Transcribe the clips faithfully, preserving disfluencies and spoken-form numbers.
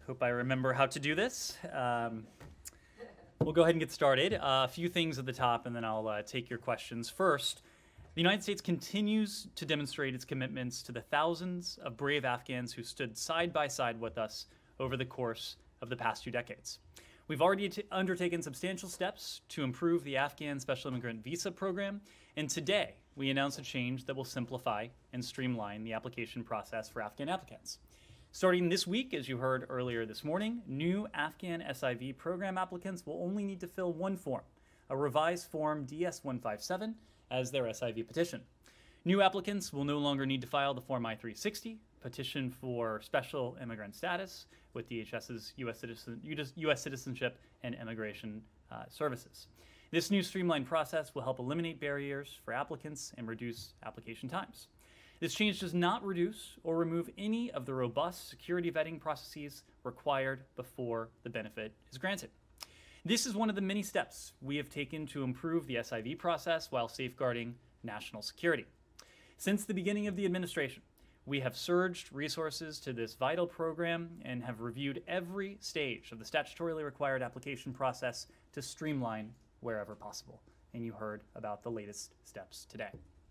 hope I remember how to do this. Um, we'll go ahead and get started. Uh, a few things at the top, and then I'll uh, take your questions. First, the United States continues to demonstrate its commitments to the thousands of brave Afghans who stood side by side with us over the course of the past two decades. We've already t- undertaken substantial steps to improve the Afghan Special Immigrant Visa Program, and today we announce a change that will simplify and streamline the application process for Afghan applicants. Starting this week, as you heard earlier this morning, new Afghan S I V program applicants will only need to fill one form, a revised Form D S one fifty-seven, as their S I V petition. New applicants will no longer need to file the Form I three sixty, petition for special immigrant status with D H S's U S, citizen, U S Citizenship and Immigration uh, Services. This new streamlined process will help eliminate barriers for applicants and reduce application times. This change does not reduce or remove any of the robust security vetting processes required before the benefit is granted. This is one of the many steps we have taken to improve the S I V process while safeguarding national security. Since the beginning of the administration, we have surged resources to this vital program and have reviewed every stage of the statutorily required application process to streamline wherever possible. And you heard about the latest steps today.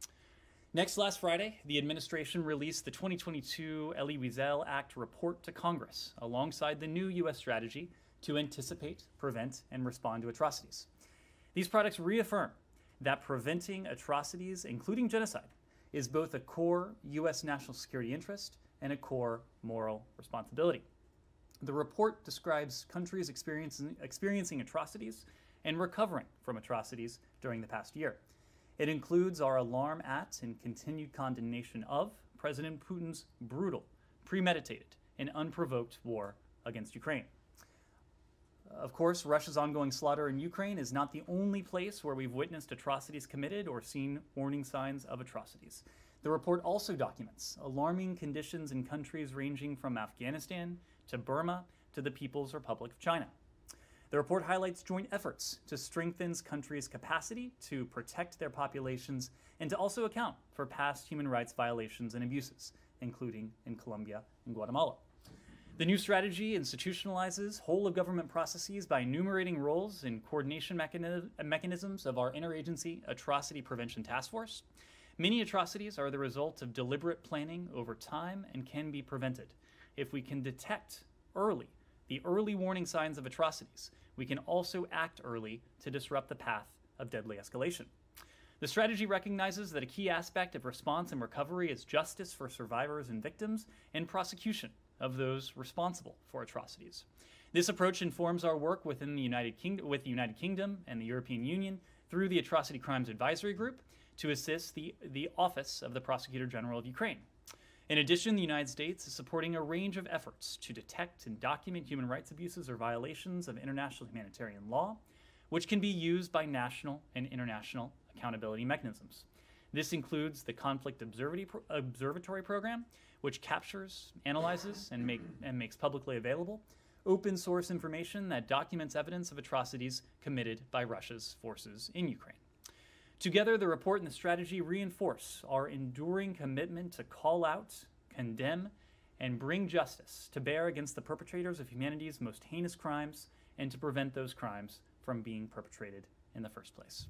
Next, last Friday, the administration released the twenty twenty-two Elie Wiesel Act report to Congress, alongside the new U S strategy to anticipate, prevent, and respond to atrocities. These products reaffirm that preventing atrocities, including genocide, is both a core U S national security interest and a core moral responsibility. The report describes countries experiencing, experiencing atrocities and recovering from atrocities during the past year. It includes our alarm at and continued condemnation of President Putin's brutal, premeditated, and unprovoked war against Ukraine. Of course, Russia's ongoing slaughter in Ukraine is not the only place where we've witnessed atrocities committed or seen warning signs of atrocities. The report also documents alarming conditions in countries ranging from Afghanistan to Burma to the People's Republic of China. The report highlights joint efforts to strengthen countries' capacity to protect their populations and to also account for past human rights violations and abuses, including in Colombia and Guatemala. The new strategy institutionalizes whole-of-government processes by enumerating roles and coordination mechani- mechanisms of our interagency atrocity prevention task force. Many atrocities are the result of deliberate planning over time and can be prevented. If we can detect early the early warning signs of atrocities, we can also act early to disrupt the path of deadly escalation. The strategy recognizes that a key aspect of response and recovery is justice for survivors and victims and prosecution of those responsible for atrocities. This approach informs our work within the United Kingdom, with the United Kingdom and the European Union through the Atrocity Crimes Advisory Group to assist the, the Office of the Prosecutor General of Ukraine. In addition, the United States is supporting a range of efforts to detect and document human rights abuses or violations of international humanitarian law, which can be used by national and international accountability mechanisms. This includes the Conflict Observatory Program, which captures, analyzes, and, make, and makes publicly available open source information that documents evidence of atrocities committed by Russia's forces in Ukraine. Together, the report and the strategy reinforce our enduring commitment to call out, condemn, and bring justice to bear against the perpetrators of humanity's most heinous crimes and to prevent those crimes from being perpetrated in the first place.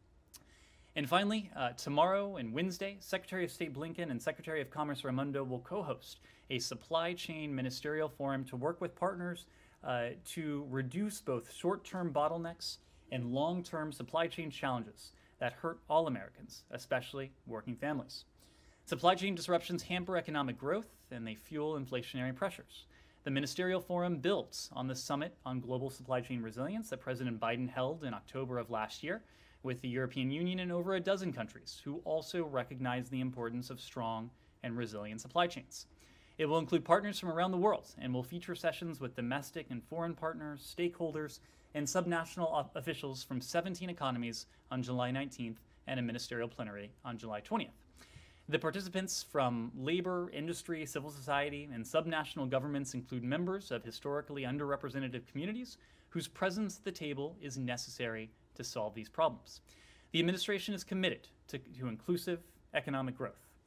And finally, uh, tomorrow and Wednesday, Secretary of State Blinken and Secretary of Commerce Raimondo will co-host a supply chain ministerial forum to work with partners uh, to reduce both short-term bottlenecks and long-term supply chain challenges that hurt all Americans, especially working families. Supply chain disruptions hamper economic growth and they fuel inflationary pressures. The ministerial forum builds on the Summit on Global Supply Chain Resilience that President Biden held in October of last year with the European Union and over a dozen countries who also recognize the importance of strong and resilient supply chains. It will include partners from around the world and will feature sessions with domestic and foreign partners, stakeholders, and subnational officials from seventeen economies on July nineteenth and a ministerial plenary on July twentieth. The participants from labor, industry, civil society, and subnational governments include members of historically underrepresented communities whose presence at the table is necessary to solve these problems. The administration is committed to, to inclusive economic growth.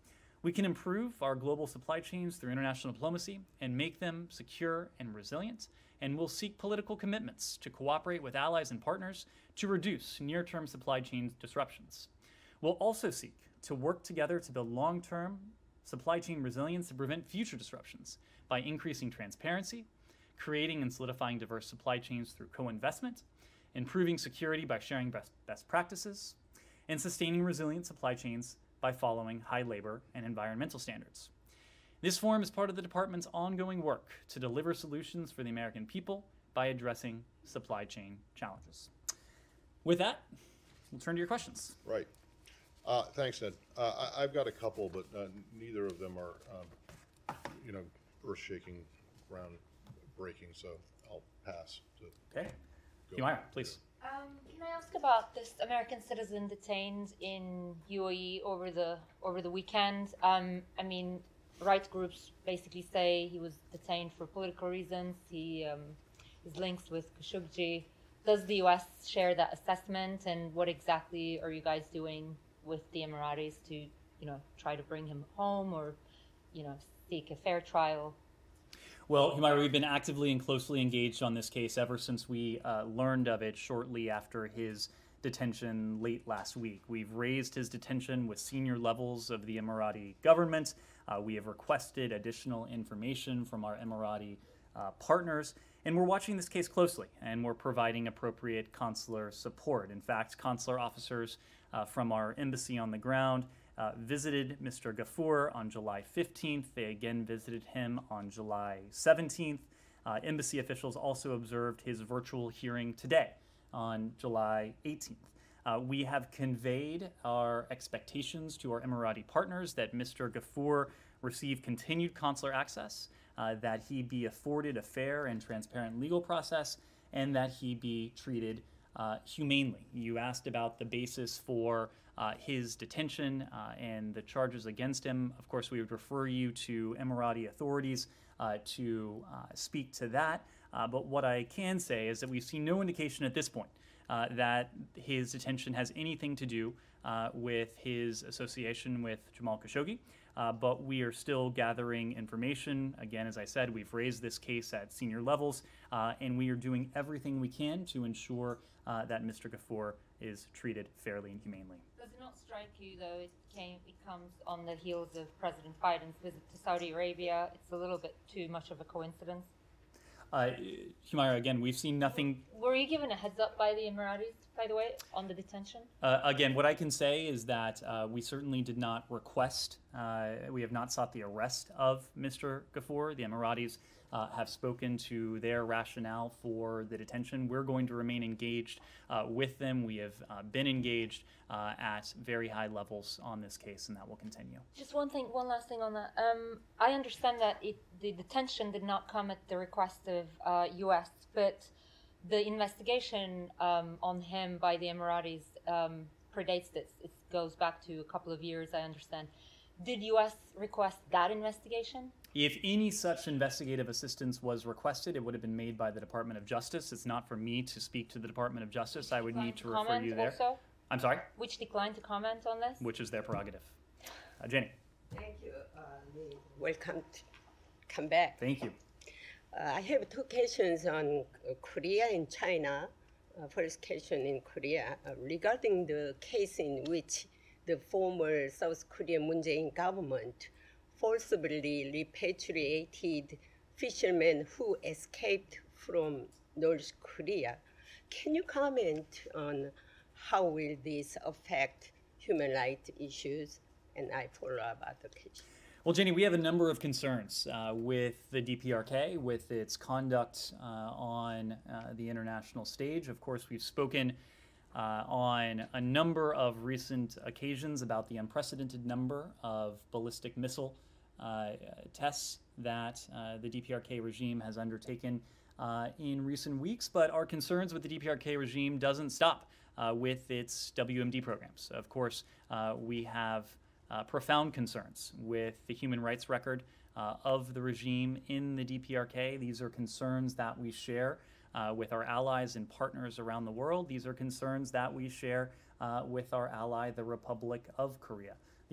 We can improve our global supply chains through international diplomacy and make them secure and resilient, and we'll seek political commitments to cooperate with allies and partners to reduce near-term supply chain disruptions. We'll also seek to work together to build long-term supply chain resilience to prevent future disruptions by increasing transparency, creating and solidifying diverse supply chains through co-investment, improving security by sharing best, best practices, and sustaining resilient supply chains by following high labor and environmental standards. This forum is part of the department's ongoing work to deliver solutions for the American people by addressing supply chain challenges. With that, we'll turn to your questions. Right. Uh, thanks, Ned. Uh, I, I've got a couple, but uh, neither of them are, um, you know, earth-shaking, ground-breaking, so I'll pass. To okay. Humaira, please. Um, can I ask about this American citizen detained in U A E over the over the weekend? Um, I mean, rights groups basically say he was detained for political reasons. He um, is linked with Khashoggi. Does the U S share that assessment? And what exactly are you guys doing with the Emiratis to, you know, try to bring him home or, you know, seek a fair trial? Well, Humaira, we've been actively and closely engaged on this case ever since we uh, learned of it shortly after his detention late last week. We've raised his detention with senior levels of the Emirati government. Uh, we have requested additional information from our Emirati uh, partners, and we're watching this case closely, and we're providing appropriate consular support. In fact, consular officers uh, from our embassy on the ground Uh, visited Mister Ghafour on July fifteenth. They again visited him on July seventeenth. Uh, embassy officials also observed his virtual hearing today on July eighteenth. Uh, we have conveyed our expectations to our Emirati partners that Mister Ghafour receive continued consular access, uh, that he be afforded a fair and transparent legal process, and that he be treated uh, humanely. You asked about the basis for Uh, his detention uh, and the charges against him. Of course, we would refer you to Emirati authorities uh, to uh, speak to that. Uh, but what I can say is that we've seen no indication at this point uh, that his detention has anything to do uh, with his association with Jamal Khashoggi. Uh, but we are still gathering information. Again, as I said, we've raised this case at senior levels, uh, and we are doing everything we can to ensure uh, that Mister Ghafour is treated fairly and humanely. Does it not strike you, though, it, came, it comes on the heels of President Biden's visit to Saudi Arabia? It's a little bit too much of a coincidence. Uh, Humaira, again, we've seen nothing. Were you given a heads up by the Emiratis, by the way, on the detention? Uh, again, what I can say is that uh, we certainly did not request, uh, we have not sought the arrest of Mister Ghafour. The Emiratis uh, have spoken to their rationale for the detention. We're going to remain engaged uh, with them. We have uh, been engaged uh, at very high levels on this case, and that will continue. Just one thing, one last thing on that. Um, I understand that it, the detention did not come at the request of uh, U S, but the investigation um, on him by the Emiratis um, predates this. It goes back to a couple of years, I understand. Did U S request that investigation? If any such investigative assistance was requested, it would have been made by the Department of Justice. It's not for me to speak to the Department of Justice. I would need to refer you there. Also? I'm sorry? Which declined to comment on this? Which is their prerogative. Uh, Jenny. Thank you. Uh, welcome to come back. Thank you. Uh, I have two questions on uh, Korea and China. Uh, first question in Korea uh, regarding the case in which the former South Korean Moon Jae-in government forcibly repatriated fishermen who escaped from North Korea. Can you comment on how will this affect human rights issues? And I follow up other cases. Well, Jenny, we have a number of concerns uh, with the D P R K, with its conduct uh, on uh, the international stage. Of course, we've spoken uh, on a number of recent occasions about the unprecedented number of ballistic missile uh, tests that uh, the D P R K regime has undertaken uh, in recent weeks. But our concerns with the D P R K regime doesn't stop uh, with its W M D programs. Of course, uh, we have Uh, profound concerns with the human rights record uh, of the regime in the D P R K. These are concerns that we share uh, with our allies and partners around the world. These are concerns that we share uh, with our ally, the Republic of Korea.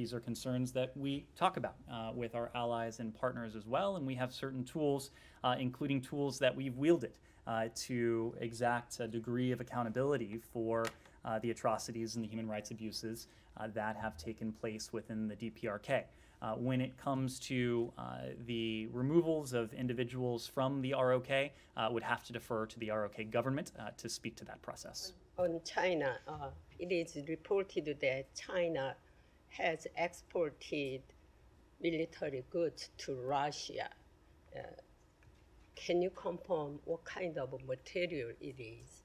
These are concerns that we talk about uh, with our allies and partners as well, and we have certain tools, uh, including tools that we've wielded uh, to exact a degree of accountability for uh, the atrocities and the human rights abuses uh, that have taken place within the D P R K. Uh, when it comes to uh, the removals of individuals from the R O K, uh, would have to defer to the R O K government uh, to speak to that process. On China, uh, it is reported that China has exported military goods to Russia. Uh, can you confirm what kind of material it is?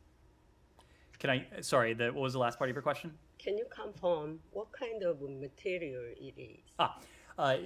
Can I, sorry, the, what was the last part of your question? Can you confirm what kind of material it is? Ah, uh,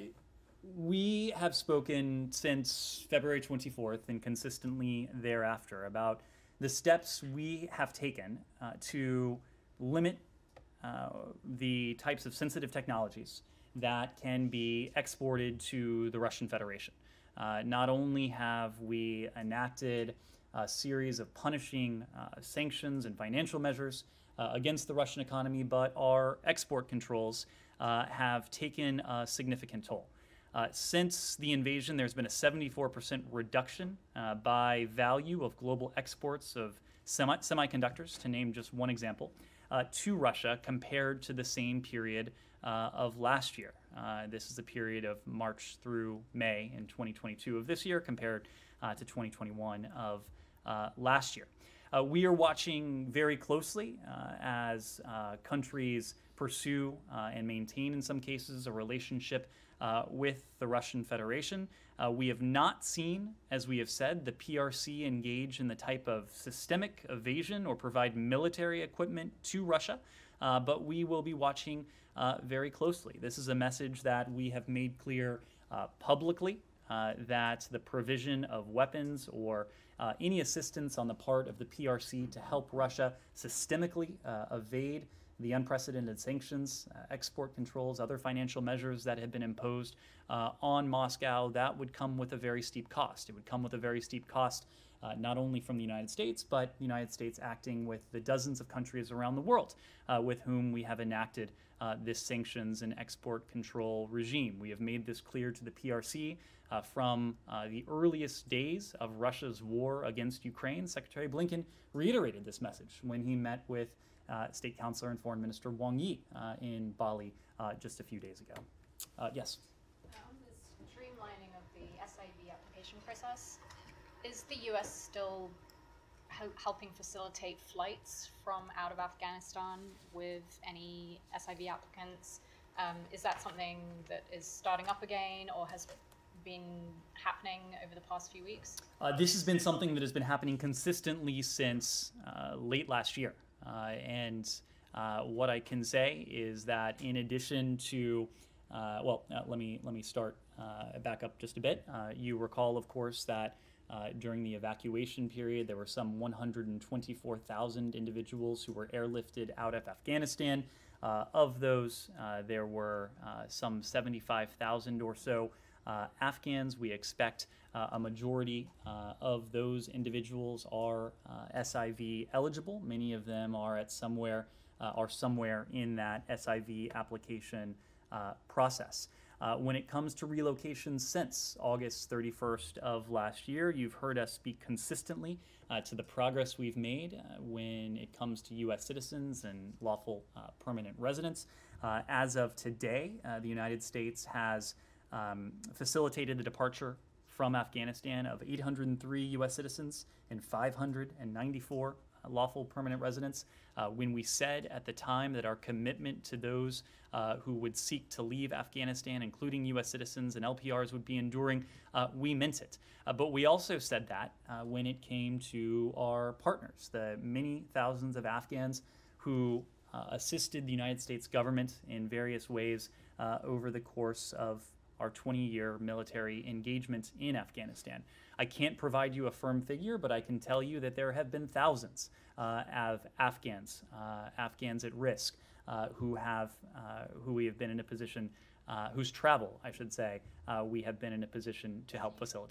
we have spoken since February twenty-fourth and consistently thereafter about the steps we have taken uh, to limit uh, the types of sensitive technologies that can be exported to the Russian Federation. Uh, not only have we enacted a series of punishing uh, sanctions and financial measures uh, against the Russian economy, but our export controls uh, have taken a significant toll. Uh, since the invasion, there's been a seventy-four percent reduction uh, by value of global exports of semi semiconductors, to name just one example, uh, to Russia compared to the same period uh, of last year. Uh, this is a period of March through May in twenty twenty-two of this year compared uh, to twenty twenty-one of uh, last year. Uh, we are watching very closely uh, as uh, countries pursue uh, and maintain, in some cases, a relationship uh, with the Russian Federation. Uh, we have not seen, as we have said, the P R C engage in the type of systemic evasion or provide military equipment to Russia, uh, but we will be watching uh, very closely. This is a message that we have made clear uh, publicly, uh, that the provision of weapons or uh, any assistance on the part of the P R C to help Russia systemically uh, evade the unprecedented sanctions, uh, export controls, other financial measures that have been imposed uh, on Moscow, that would come with a very steep cost. It would come with a very steep cost uh, not only from the United States, but the United States acting with the dozens of countries around the world uh, with whom we have enacted uh, this sanctions and export control regime. We have made this clear to the P R C uh, from uh, the earliest days of Russia's war against Ukraine. Secretary Blinken reiterated this message when he met with Uh, State Councilor and Foreign Minister Wang Yi uh, in Bali uh, just a few days ago. Uh, yes? On this streamlining of the S I V application process, is the U S still ho- helping facilitate flights from out of Afghanistan with any S I V applicants? Um, is that something that is starting up again or has been happening over the past few weeks? Uh, this has been something that has been happening consistently since uh, late last year. Uh, and uh, what I can say is that in addition to, uh, well, uh, let me let me start uh, back up just a bit. Uh, you recall, of course, that uh, during the evacuation period, there were some one hundred twenty-four thousand individuals who were airlifted out of Afghanistan. Uh, of those, uh, there were uh, some seventy-five thousand or so uh, Afghans. We expect Uh, a majority uh, of those individuals are uh, S I V eligible. Many of them are at somewhere uh, are somewhere in that S I V application uh, process. Uh, when it comes to relocations since August thirty-first of last year, you've heard us speak consistently uh, to the progress we've made uh, when it comes to U S citizens and lawful uh, permanent residents. Uh, as of today, uh, the United States has um, facilitated the departure from Afghanistan of eight hundred three U S citizens and five hundred ninety-four lawful permanent residents. Uh, when we said at the time that our commitment to those uh, who would seek to leave Afghanistan, including U S citizens and L P Rs, would be enduring, uh, we meant it. Uh, but we also said that uh, when it came to our partners, the many thousands of Afghans who uh, assisted the United States government in various ways uh, over the course of our twenty-year military engagement in Afghanistan. I can't provide you a firm figure, but I can tell you that there have been thousands uh, of Afghans, uh, Afghans at risk, uh, who have, uh, who we have been in a position, uh, whose travel, I should say, uh, we have been in a position to help facilitate. You can't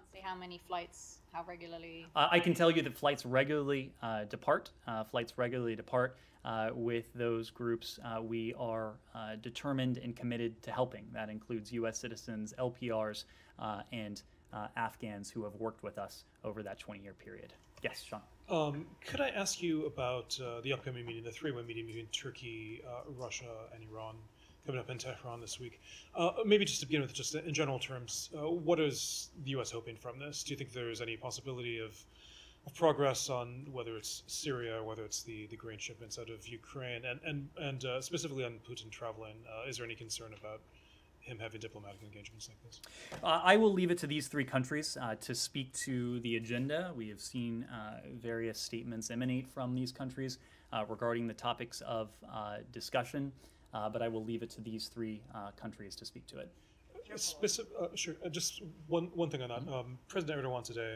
say how many flights, how regularly? Uh, I can tell you that flights regularly uh, depart. Uh, flights regularly depart uh, with those groups. Uh, we are uh, determined and committed to helping. That includes U S citizens, L P Rs, uh, and uh, Afghans who have worked with us over that twenty-year period. Yes, Sean. Um, could I ask you about uh, the upcoming meeting, the three-way meeting between Turkey, uh, Russia, and Iran, coming up in Tehran this week? Uh, maybe just to begin with, just in general terms, uh, what is the U S hoping from this? Do you think there's any possibility of, of progress on whether it's Syria or whether it's the, the grain shipments out of Ukraine, and and and uh, specifically on Putin traveling? Uh, is there any concern about him having diplomatic engagements like this? Uh, I will leave it to these three countries uh, to speak to the agenda. We have seen uh, various statements emanate from these countries uh, regarding the topics of uh, discussion, uh, but I will leave it to these three uh, countries to speak to it. Specific, uh, sure. Uh, just one one thing on that. Um, President Erdogan today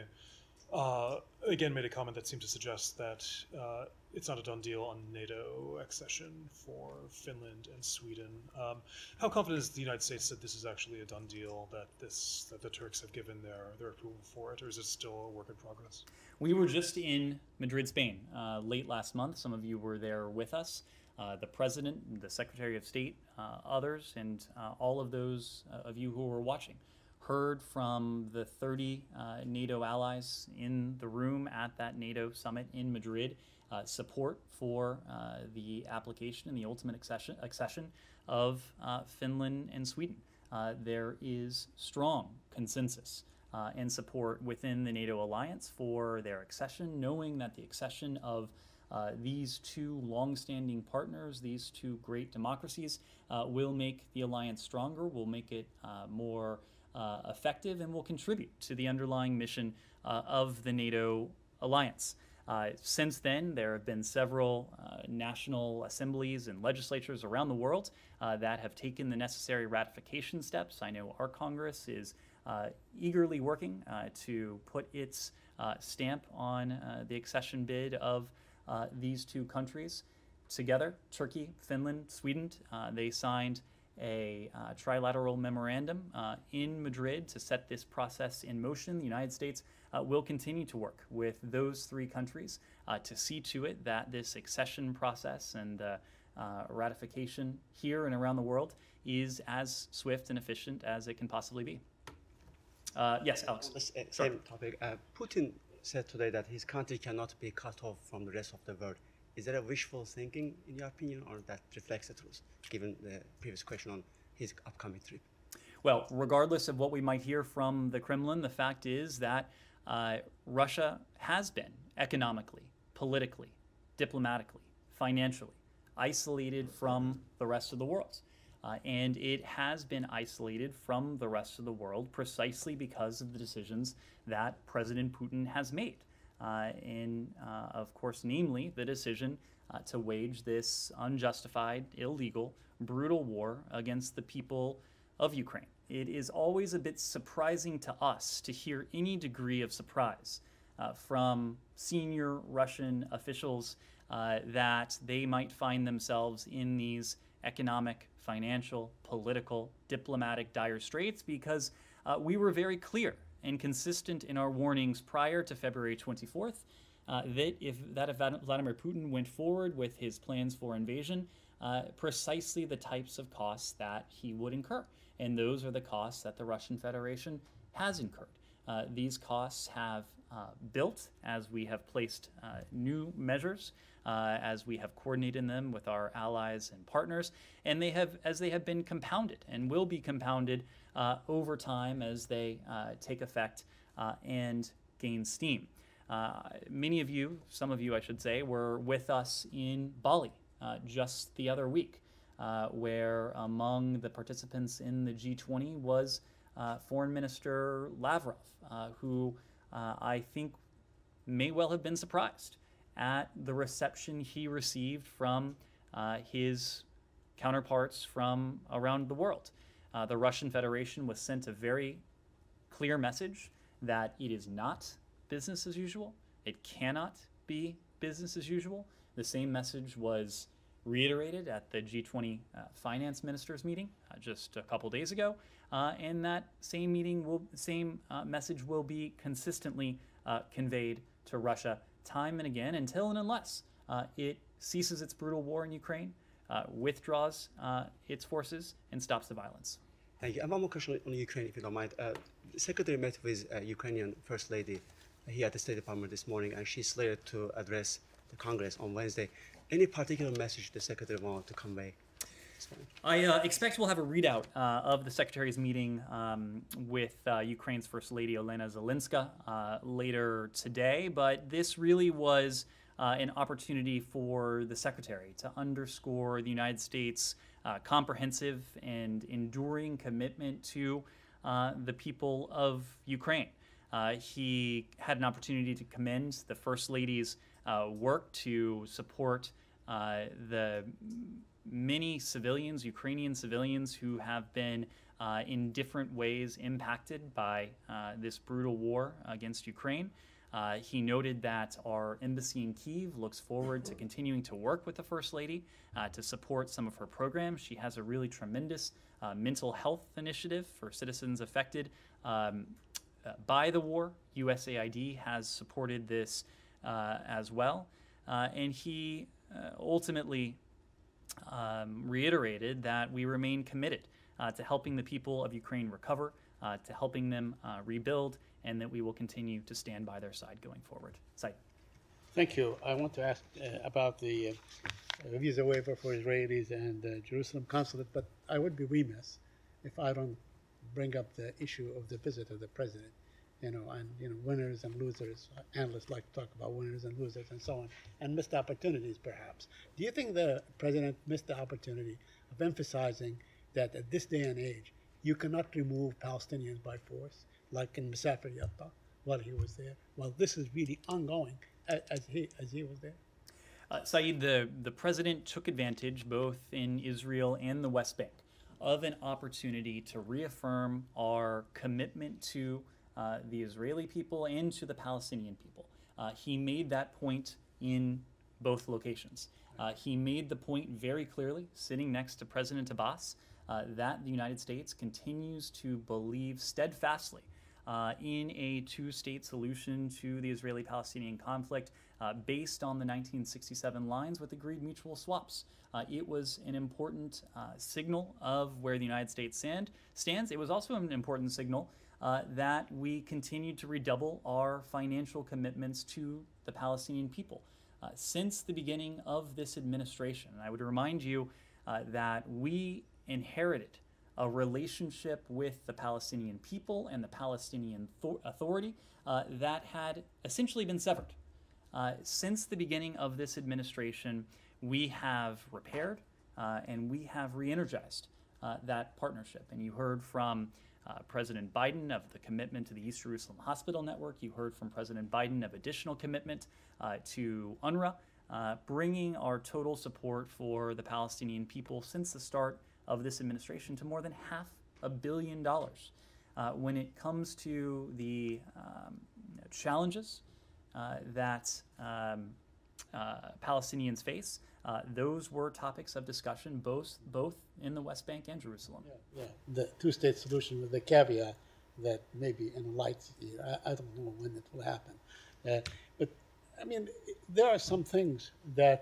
uh, again made a comment that seemed to suggest that uh, it's not a done deal on NATO accession for Finland and Sweden. Um, how confident is the United States that this is actually a done deal, that this that the Turks have given their their approval for it, or is it still a work in progress? We were just in Madrid, Spain, uh, late last month. Some of you were there with us. Uh, the President, the Secretary of State, uh, others, and uh, all of those uh, of you who were watching heard from the thirty uh, NATO allies in the room at that NATO summit in Madrid uh, support for uh, the application and the ultimate accession, accession of uh, Finland and Sweden. Uh, there is strong consensus uh, and support within the NATO alliance for their accession, knowing that the accession of Uh, these two long-standing partners, these two great democracies, uh, will make the alliance stronger, will make it uh, more uh, effective, and will contribute to the underlying mission uh, of the NATO alliance. Uh, since then, there have been several uh, national assemblies and legislatures around the world uh, that have taken the necessary ratification steps. I know our Congress is uh, eagerly working uh, to put its uh, stamp on uh, the accession bid of Uh, these two countries together. Turkey, Finland, Sweden, uh, they signed a uh, trilateral memorandum uh, in Madrid to set this process in motion. The United States uh, will continue to work with those three countries uh, to see to it that this accession process and uh, uh, ratification here and around the world is as swift and efficient as it can possibly be. Uh, yes, Alex. On the Sure. same topic, uh, Putin said today that his country cannot be cut off from the rest of the world. Is that a wishful thinking, in your opinion, or that reflects the truth, given the previous question on his upcoming trip? Well, regardless of what we might hear from the Kremlin, the fact is that uh, Russia has been economically, politically, diplomatically, financially isolated from the rest of the world. Uh, and it has been isolated from the rest of the world precisely because of the decisions that President Putin has made. Uh, and, uh, of course, namely the decision uh, to wage this unjustified, illegal, brutal war against the people of Ukraine. It is always a bit surprising to us to hear any degree of surprise uh, from senior Russian officials uh, that they might find themselves in these economic, financial, political, diplomatic dire straits, because uh, we were very clear and consistent in our warnings prior to February twenty-fourth uh, that if that if Vladimir Putin went forward with his plans for invasion, uh, precisely the types of costs that he would incur, and those are the costs that the Russian Federation has incurred. Uh, these costs have uh, built as we have placed uh, new measures, Uh, as we have coordinated them with our allies and partners, and they have, as they have been compounded and will be compounded uh, over time as they uh, take effect uh, and gain steam. Uh, many of you, some of you I should say, were with us in Bali uh, just the other week, uh, where among the participants in the G twenty was uh, Foreign Minister Lavrov, uh, who uh, I think may well have been surprised at the reception he received from uh, his counterparts from around the world. Uh, the Russian Federation was sent a very clear message that it is not business as usual. It cannot be business as usual. The same message was reiterated at the G twenty uh, finance ministers meeting uh, just a couple days ago, uh, and that same meeting will, same uh, message will be consistently uh, conveyed to Russia time and again until and unless uh, it ceases its brutal war in Ukraine, uh, withdraws uh, its forces, and stops the violence. Thank you. And one more question on Ukraine, if you don't mind. Uh, the Secretary met with uh, Ukrainian First Lady here at the State Department this morning, and she's slated to address the Congress on Wednesday. Any particular message the Secretary wanted to convey? I uh, expect we'll have a readout uh, of the Secretary's meeting um, with uh, Ukraine's First Lady, Olena Zelenska, uh, later today, but this really was uh, an opportunity for the Secretary to underscore the United States' uh, comprehensive and enduring commitment to uh, the people of Ukraine. Uh, he had an opportunity to commend the First Lady's uh, work to support uh, the many civilians, Ukrainian civilians, who have been uh, in different ways impacted by uh, this brutal war against Ukraine. Uh, he noted that our embassy in Kyiv looks forward to continuing to work with the First Lady uh, to support some of her programs. She has a really tremendous uh, mental health initiative for citizens affected um, uh, by the war. U S A I D has supported this uh, as well. Uh, and he uh, ultimately um, reiterated that we remain committed uh, to helping the people of Ukraine recover, uh, to helping them uh, rebuild, and that we will continue to stand by their side going forward. Said. Thank you. I want to ask uh, about the uh, visa waiver for Israelis and the Jerusalem consulate, but I would be remiss if I don't bring up the issue of the visit of the president. You know, and you know, winners and losers. Analysts like to talk about winners and losers and so on, and missed opportunities, perhaps. Do you think the president missed the opportunity of emphasizing that at this day and age, you cannot remove Palestinians by force, like in Masafer Yatta, while he was there? Well, this is really ongoing as, as he as he was there. Uh, Saeed, the the president took advantage, both in Israel and the West Bank, of an opportunity to reaffirm our commitment to Uh, the Israeli people and to the Palestinian people. Uh, he made that point in both locations. Uh, he made the point very clearly, sitting next to President Abbas, uh, that the United States continues to believe steadfastly uh, in a two-state solution to the Israeli-Palestinian conflict uh, based on the nineteen sixty-seven lines with agreed mutual swaps. Uh, it was an important uh, signal of where the United States stand, stands. It was also an important signal Uh, that we continue to redouble our financial commitments to the Palestinian people. Uh, since the beginning of this administration, I would remind you uh, that we inherited a relationship with the Palestinian people and the Palestinian Authority uh, that had essentially been severed. Uh, since the beginning of this administration, we have repaired uh, and we have re-energized uh, that partnership. And you heard from Uh, President Biden of the commitment to the East Jerusalem Hospital Network. You heard from President Biden of additional commitment uh, to UNRWA, uh, bringing our total support for the Palestinian people since the start of this administration to more than half a billion dollars. Uh, when it comes to the um, challenges uh, that um, uh, Palestinians face, Uh, those were topics of discussion both both in the West Bank and Jerusalem. Yeah, yeah. The two-state solution with the caveat that maybe in a light year, I, I don't know when it will happen. Uh, but, I mean, there are some things that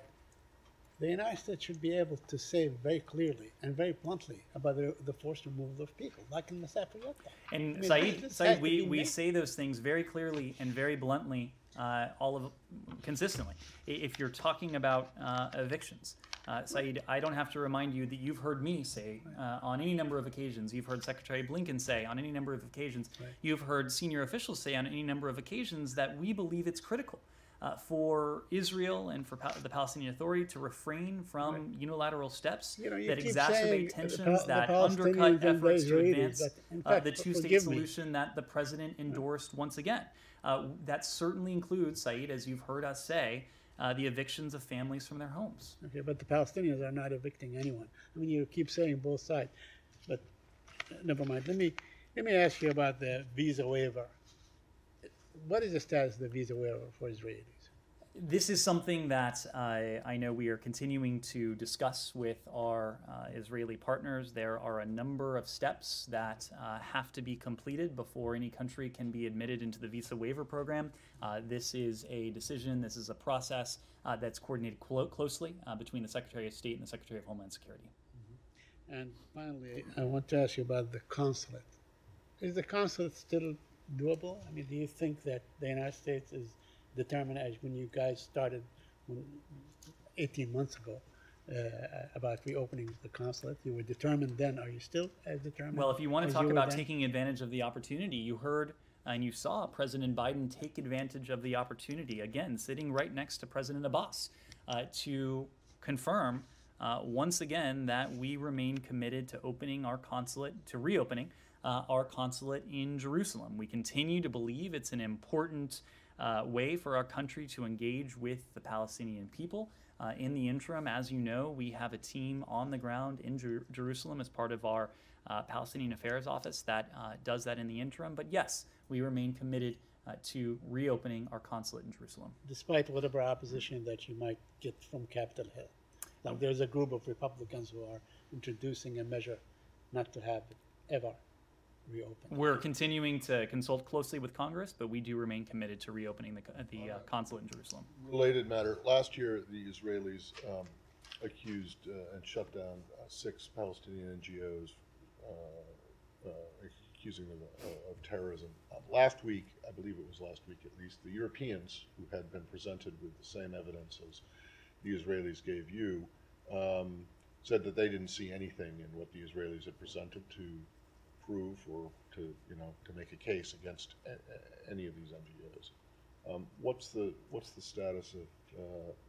the United States should be able to say very clearly and very bluntly about the, the forced removal of people, like in Masafer Yatta. And I mean, Saeed, this Saeed has to we, be we made. say those things very clearly and very bluntly uh, all of consistently. If you're talking about uh, evictions, uh, Saeed, I don't have to remind you that you've heard me say uh, on any number of occasions, you've heard Secretary Blinken say on any number of occasions, Right. you've heard senior officials say on any number of occasions that we believe it's critical uh, for Israel and for pa- the Palestinian Authority to refrain from Right. unilateral steps You know, you that keep exacerbate saying the tensions, Pa- the that Palestinians undercut and the efforts to Israelis, advance but in uh, fact, the two-state forgive me. solution that the president endorsed once again. Uh, that certainly includes, Saeed, as you've heard us say, uh, the evictions of families from their homes. Okay, but the Palestinians are not evicting anyone. I mean, you keep saying both sides, but uh, never mind. Let me let me ask you about the visa waiver. What is the status of the visa waiver for Israelis? This is something that uh, I know we are continuing to discuss with our uh, Israeli partners. There are a number of steps that uh, have to be completed before any country can be admitted into the visa waiver program. Uh, this is a decision, this is a process uh, that's coordinated clo- closely uh, between the Secretary of State and the Secretary of Homeland Security. Mm-hmm. And finally, I want to ask you about the consulate. Is the consulate still doable? I mean, do you think that the United States is determined, as when you guys started when, eighteen months ago, uh, about reopening the consulate, you were determined then. Are you still as determined? Well, if you want to as talk you were about then? taking advantage of the opportunity, you heard and you saw President Biden take advantage of the opportunity, again, sitting right next to President Abbas, uh, to confirm uh, once again that we remain committed to opening our consulate, to reopening uh, our consulate in Jerusalem. We continue to believe it's an important uh, way for our country to engage with the Palestinian people. Uh, in the interim, as you know, we have a team on the ground in Jer- Jerusalem as part of our uh, Palestinian Affairs Office that uh, does that in the interim. But yes, we remain committed uh, to reopening our consulate in Jerusalem. Despite whatever opposition that you might get from Capitol Hill. Like there's a group of Republicans who are introducing a measure not to have it ever reopened. We're continuing to consult closely with Congress, but we do remain committed to reopening the, the uh, consulate in Jerusalem. Related matter, last year the Israelis um, accused uh, and shut down uh, six Palestinian N G Os, uh, uh, accusing them of, of terrorism. Uh, last week, I believe it was last week at least, the Europeans, who had been presented with the same evidence as the Israelis gave you, um, said that they didn't see anything in what the Israelis had presented to prove or to, you know, to make a case against a, a, any of these N G Os. Um, what's the what's the status of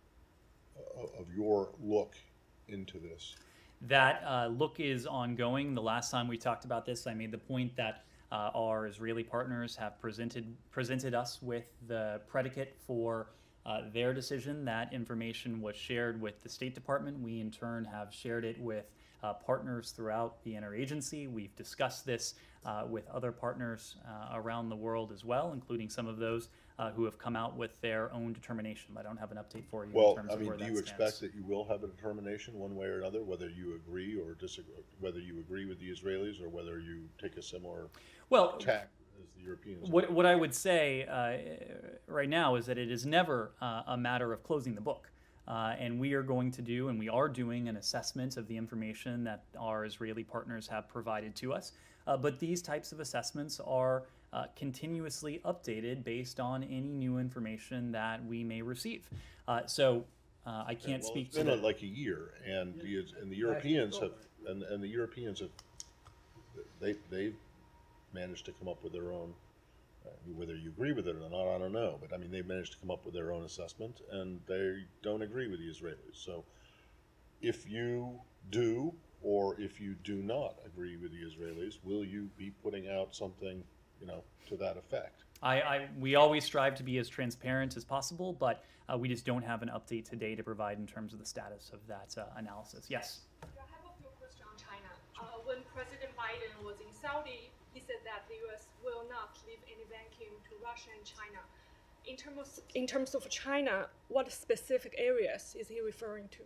uh, of your look into this? That uh, look is ongoing. The last time we talked about this, I made the point that uh, our Israeli partners have presented presented us with the predicate for uh, their decision. That information was shared with the State Department. We, in turn, have shared it with uh, partners throughout the interagency. We've discussed this uh, with other partners uh, around the world as well, including some of those uh, who have come out with their own determination. I don't have an update for you in Well, terms I of mean, where do that you stands. expect that you will have a determination one way or another, whether you agree or disagree, whether you agree with the Israelis or whether you take a similar Well, tack as the Europeans? What, what I would say uh, right now is that it is never uh, a matter of closing the book. Uh, and we are going to do, and we are doing, an assessment of the information that our Israeli partners have provided to us. Uh, but these types of assessments are uh, continuously updated based on any new information that we may receive. Uh, so uh, I can't well, speak it's to been the, a, like a year, and the and the Europeans have and and the Europeans have they they've managed to come up with their own. Uh, whether you agree with it or not, I don't know. But I mean, they've managed to come up with their own assessment, and they don't agree with the Israelis. So, if you do, or if you do not agree with the Israelis, will you be putting out something, you know, to that effect? I, I, we always strive to be as transparent as possible, but uh, we just don't have an update today to provide in terms of the status of that uh, analysis. Yes? I have a few questions on China. Uh, when President Biden was in Saudi, he said that the U S will not leave any vacuum to Russia and China. In terms of, in terms of China, what specific areas is he referring to?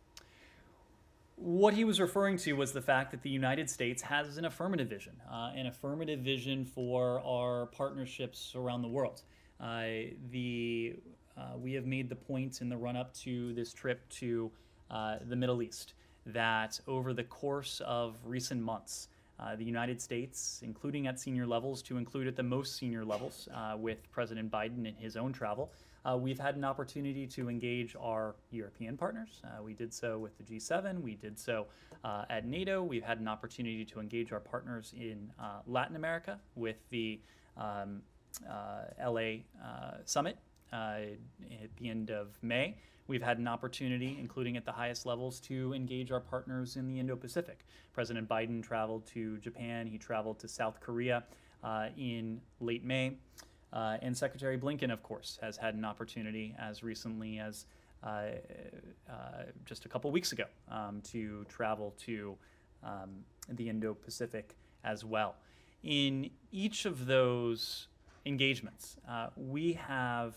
What he was referring to was the fact that the United States has an affirmative vision, uh, an affirmative vision for our partnerships around the world. Uh, the uh, we have made the point in the run-up to this trip to uh, the Middle East that over the course of recent months, Uh, the United States, including at senior levels, to include at the most senior levels uh, with President Biden in his own travel, uh, we've had an opportunity to engage our European partners. Uh, we did so with the G seven. We did so uh, at NATO. We've had an opportunity to engage our partners in uh, Latin America with the um, uh, L A uh, summit uh, at the end of May. We've had an opportunity, including at the highest levels, to engage our partners in the Indo-Pacific. President Biden traveled to Japan. He traveled to South Korea uh, in late May. Uh, and Secretary Blinken, of course, has had an opportunity as recently as uh, uh, just a couple weeks ago um, to travel to um, the Indo-Pacific as well. In each of those engagements, uh, we have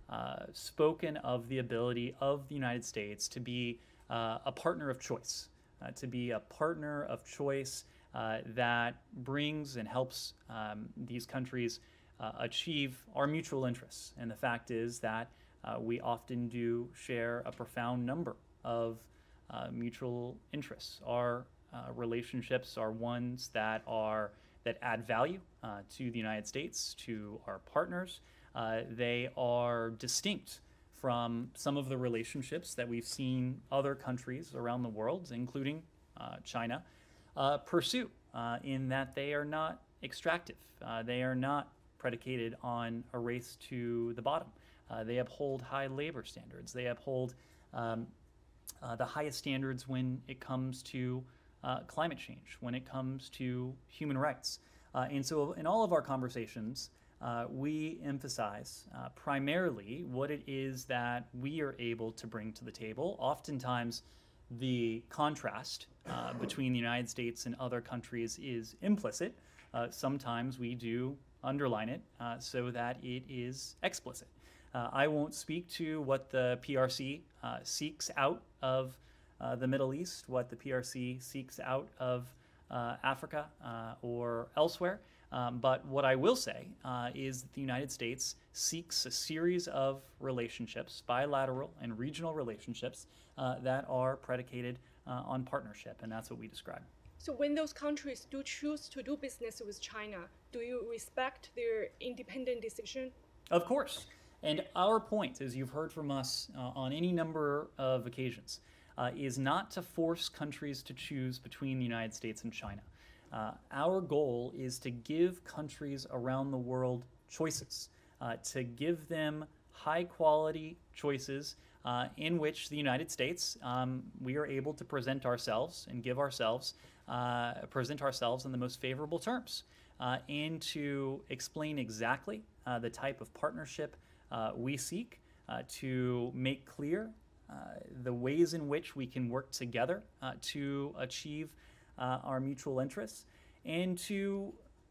uh, spoken of the ability of the United States to be uh, a partner of choice, uh, to be a partner of choice uh, that brings and helps um, these countries uh, achieve our mutual interests. And the fact is that uh, we often do share a profound number of uh, mutual interests. Our uh, relationships are ones that are that add value uh, to the United States, to our partners. Uh, they are distinct from some of the relationships that we've seen other countries around the world, including uh, China, uh, pursue, uh, in that they are not extractive. Uh, they are not predicated on a race to the bottom. Uh, they uphold high labor standards. They uphold um, uh, the highest standards when it comes to uh, climate change, when it comes to human rights. Uh, and so in all of our conversations, uh, we emphasize uh, primarily what it is that we are able to bring to the table. Oftentimes, the contrast uh, between the United States and other countries is implicit. Uh, sometimes we do underline it uh, so that it is explicit. Uh, I won't speak to what the P R C uh, seeks out of uh, the Middle East, what the P R C seeks out of uh, Africa uh, or elsewhere. Um, but what I will say uh, is that the United States seeks a series of relationships, bilateral and regional relationships, uh, that are predicated uh, on partnership, and that's what we describe. So when those countries do choose to do business with China, do you respect their independent decision? Of course. And our point, as you've heard from us uh, on any number of occasions, uh, is not to force countries to choose between the United States and China. Uh, our goal is to give countries around the world choices, uh, to give them high-quality choices uh, in which the United States, um, we are able to present ourselves and give ourselves, uh, present ourselves in the most favorable terms, uh, and to explain exactly uh, the type of partnership uh, we seek, uh, to make clear uh, the ways in which we can work together uh, to achieve Uh, our mutual interests, and to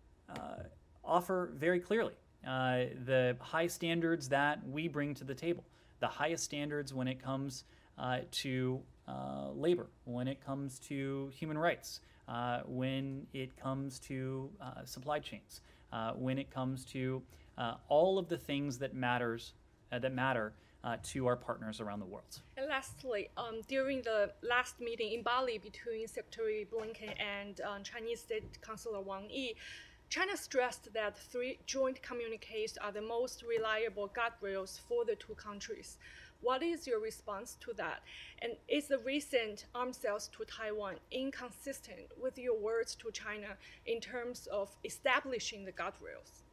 uh, offer very clearly uh, the high standards that we bring to the table, the highest standards when it comes uh, to uh, labor, when it comes to human rights, uh, when it comes to uh, supply chains, uh, when it comes to uh, all of the things that matters uh, that matter Uh, to our partners around the world. And lastly, um, during the last meeting in Bali between Secretary Blinken and um, Chinese State Councilor Wang Yi, China stressed that three joint communiques are the most reliable guardrails for the two countries. What is your response to that? And is the recent arms sales to Taiwan inconsistent with your words to China in terms of establishing the guardrails?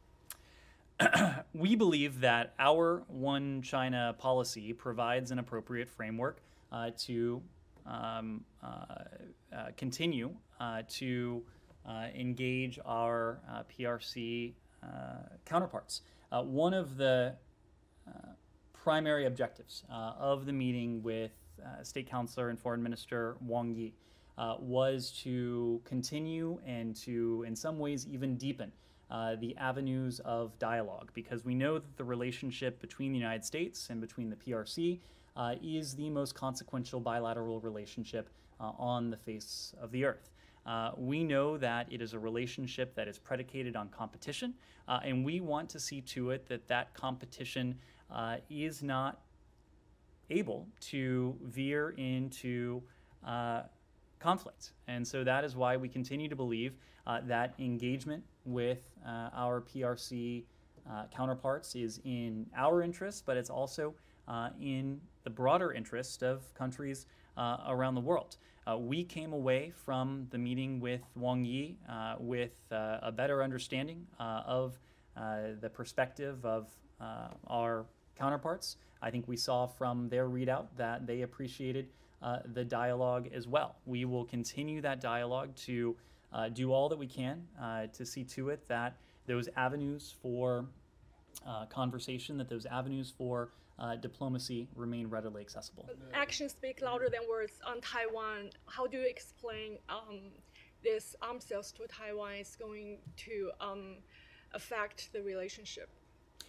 We believe that our One China policy provides an appropriate framework uh, to um, uh, uh, continue uh, to uh, engage our uh, P R C uh, counterparts. Uh, one of the uh, primary objectives uh, of the meeting with uh, State Councilor and Foreign Minister Wang Yi uh, was to continue and to, in some ways, even deepen Uh, the avenues of dialogue, because we know that the relationship between the United States and between the P R C uh, is the most consequential bilateral relationship uh, on the face of the earth. Uh, we know that it is a relationship that is predicated on competition, uh, and we want to see to it that that competition uh, is not able to veer into uh, conflict. And so that is why we continue to believe uh, that engagement with uh, our P R C uh, counterparts is in our interest, but it's also uh, in the broader interest of countries uh, around the world. Uh, we came away from the meeting with Wang Yi uh, with uh, a better understanding uh, of uh, the perspective of uh, our counterparts. I think we saw from their readout that they appreciated uh, the dialogue as well. We will continue that dialogue to uh, do all that we can uh, to see to it that those avenues for uh, conversation, that those avenues for uh, diplomacy remain readily accessible. Actions speak louder than words on Taiwan. How do you explain um, this arms sales to Taiwan is going to um, affect the relationship?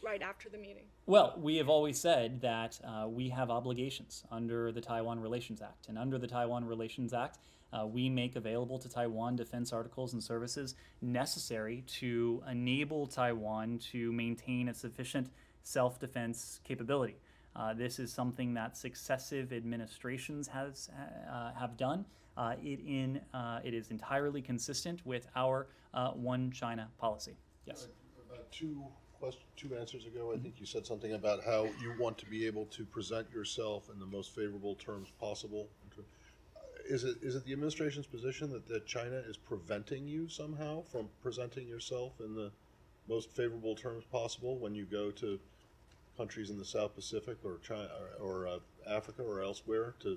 right after the meeting? Well, we have always said that uh, we have obligations under the Taiwan Relations Act. And under the Taiwan Relations Act, uh, we make available to Taiwan defense articles and services necessary to enable Taiwan to maintain a sufficient self-defense capability. Uh, this is something that successive administrations has uh, have done. Uh, it in uh, it is entirely consistent with our uh, one China policy. Yes. About two question, two answers ago, I think you said something about how you want to be able to present yourself in the most favorable terms possible. Is it is it the administration's position that, that China is preventing you somehow from presenting yourself in the most favorable terms possible when you go to countries in the South Pacific or China or, or uh, Africa or elsewhere to?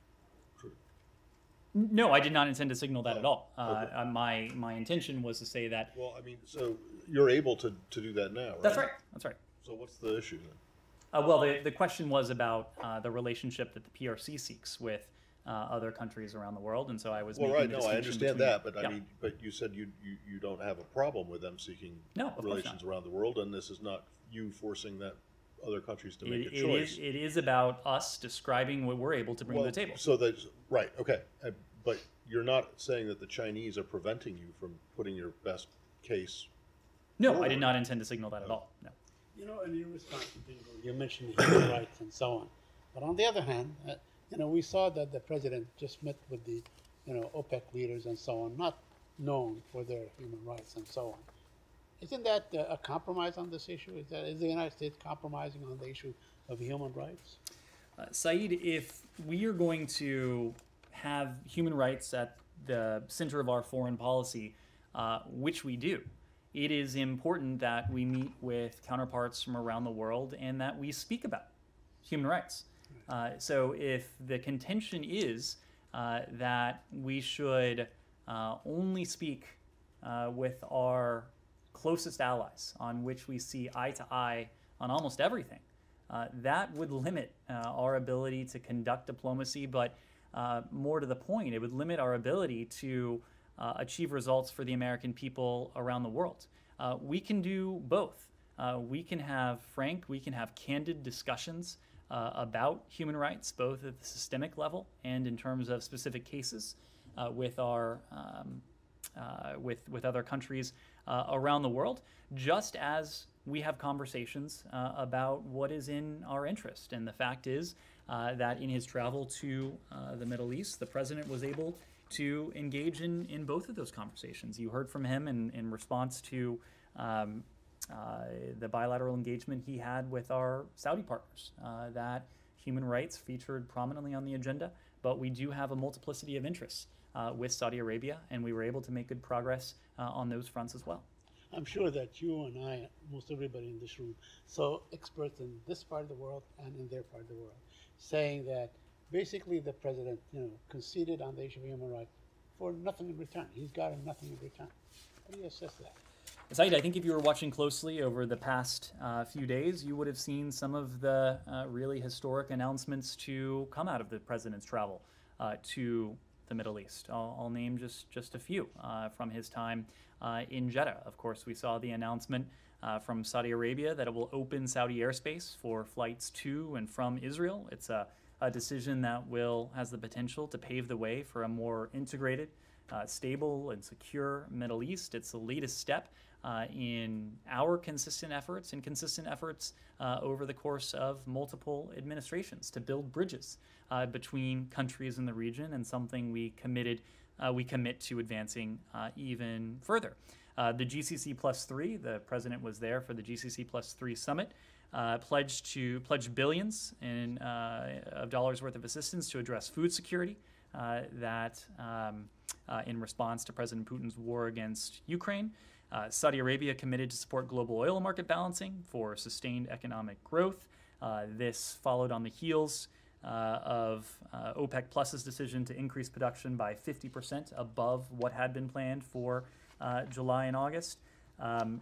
No, I did not intend to signal that Oh, at all. Uh, okay. uh, my my intention was to say that. Well, I mean, so you're able to, to do that now, right? That's right. That's right. So what's the issue then? Uh, well, the, the question was about uh, the relationship that the P R C seeks with uh, other countries around the world, and so I was Well, making right, the no, I distinction understand between- that, but I yeah. mean, but you said you, you, you don't have a problem with them seeking No, of course relations not. around the world, and this is not you forcing that other countries to make It, a it choice. is it is about us describing what we're able to bring Well, to the table. So that's, right, okay, Uh, but you're not saying that the Chinese are preventing you from putting your best case. No, I forward. did not intend to signal that at all. No. You know, in your response to Bingo, you mentioned human rights and so on. But on the other hand, uh, you know, we saw that the president just met with the, you know, OPEC leaders and so on, not known for their human rights and so on. Isn't that uh, a compromise on this issue? Is that is the United States compromising on the issue of human rights? Uh, Saeed, if we are going to have human rights at the center of our foreign policy, uh, which we do, it is important that we meet with counterparts from around the world and that we speak about human rights. Uh, so if the contention is uh, that we should uh, only speak uh, with our closest allies on which we see eye to eye on almost everything, uh, that would limit uh, our ability to conduct diplomacy, but uh, more to the point, it would limit our ability to uh, achieve results for the American people around the world. Uh, we can do both. Uh, we can have frank, we can have candid discussions uh, about human rights, both at the systemic level and in terms of specific cases uh, with our um, uh, with with other countries uh, around the world, just as we have conversations uh, about what is in our interest. And the fact is uh, that in his travel to uh, the Middle East, the president was able to engage in, in both of those conversations. You heard from him in, in response to um, uh, the bilateral engagement he had with our Saudi partners, uh, that human rights featured prominently on the agenda, but we do have a multiplicity of interests uh, with Saudi Arabia, and we were able to make good progress uh, on those fronts as well. I'm sure that you and I, most everybody in this room, saw experts in this part of the world and in their part of the world, saying that basically the president, you know, conceded on the issue of human rights for nothing in return. He's gotten nothing in return. How do you assess that? Saeed, I think if you were watching closely over the past uh, few days, you would have seen some of the uh, really historic announcements to come out of the president's travel uh, to the Middle East. I'll, I'll name just, just a few uh, from his time uh, in Jeddah. Of course, we saw the announcement uh, from Saudi Arabia that it will open Saudi airspace for flights to and from Israel. It's a, a decision that will has the potential to pave the way for a more integrated, uh, stable, and secure Middle East. It's the latest step Uh, in our consistent efforts and consistent efforts uh, over the course of multiple administrations to build bridges uh, between countries in the region, and something we committed, uh, we commit to advancing uh, even further. Uh, the G C C plus three, the president was there for the G C C plus three summit, uh, pledged to pledge billions in, uh, of dollars worth of assistance to address food security. Uh, that um, uh, in response to President Putin's war against Ukraine. Uh, Saudi Arabia committed to support global oil market balancing for sustained economic growth. Uh, this followed on the heels uh, of uh, OPEC Plus's decision to increase production by fifty percent above what had been planned for uh, July and August. Um,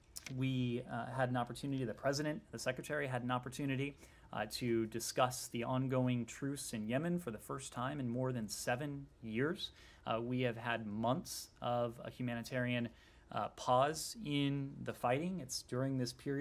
we uh, had an opportunity, the president, the secretary had an opportunity uh, to discuss the ongoing truce in Yemen for the first time in more than seven years. Uh, we have had months of a humanitarian Uh, pause in the fighting. It's during this period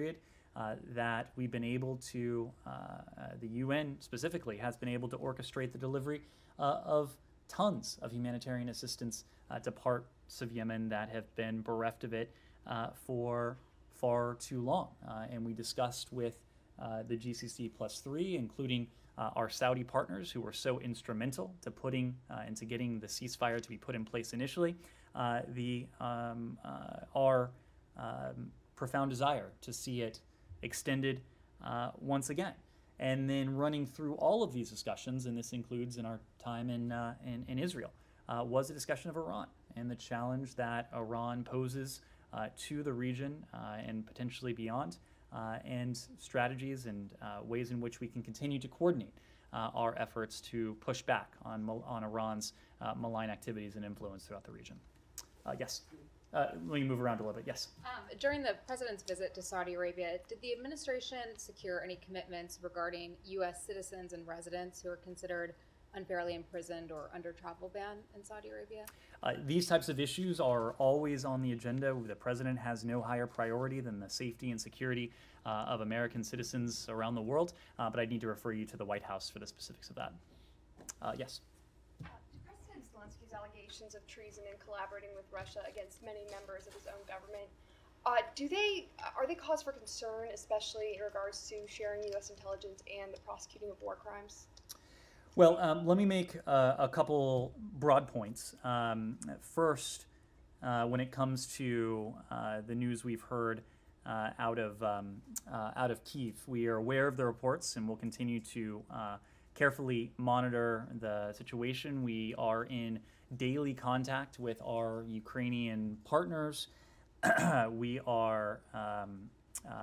uh, that we've been able to, uh, uh, the U N specifically, has been able to orchestrate the delivery uh, of tons of humanitarian assistance uh, to parts of Yemen that have been bereft of it uh, for far too long. Uh, and we discussed with uh, the G C C plus three, including uh, our Saudi partners who were so instrumental to putting uh, and to getting the ceasefire to be put in place initially, uh, the um, uh, our um, profound desire to see it extended uh, once again. And then running through all of these discussions, and this includes in our time in, uh, in, in Israel, uh, was a discussion of Iran and the challenge that Iran poses uh, to the region uh, and potentially beyond, uh, and strategies and uh, ways in which we can continue to coordinate uh, our efforts to push back on, on Iran's uh, malign activities and influence throughout the region. Uh, yes. Uh, let me move around a little bit. Yes. Um, during the president's visit to Saudi Arabia, did the administration secure any commitments regarding U S citizens and residents who are considered unfairly imprisoned or under travel ban in Saudi Arabia? Uh, these types of issues are always on the agenda. The president has no higher priority than the safety and security uh, of American citizens around the world, uh, but I need to refer you to the White House for the specifics of that. Uh, yes. President Zelensky's allegations of treason and collaborating with Russia against many members of his own government, uh, do they are they cause for concern, especially in regards to sharing U S intelligence and the prosecuting of war crimes? Well, um, let me make uh, a couple broad points. Um, first, uh, when it comes to uh, the news we've heard uh, out of um, uh, out of Kyiv, we are aware of the reports and will continue to uh, carefully monitor the situation. We are in daily contact with our Ukrainian partners. we are, um, uh,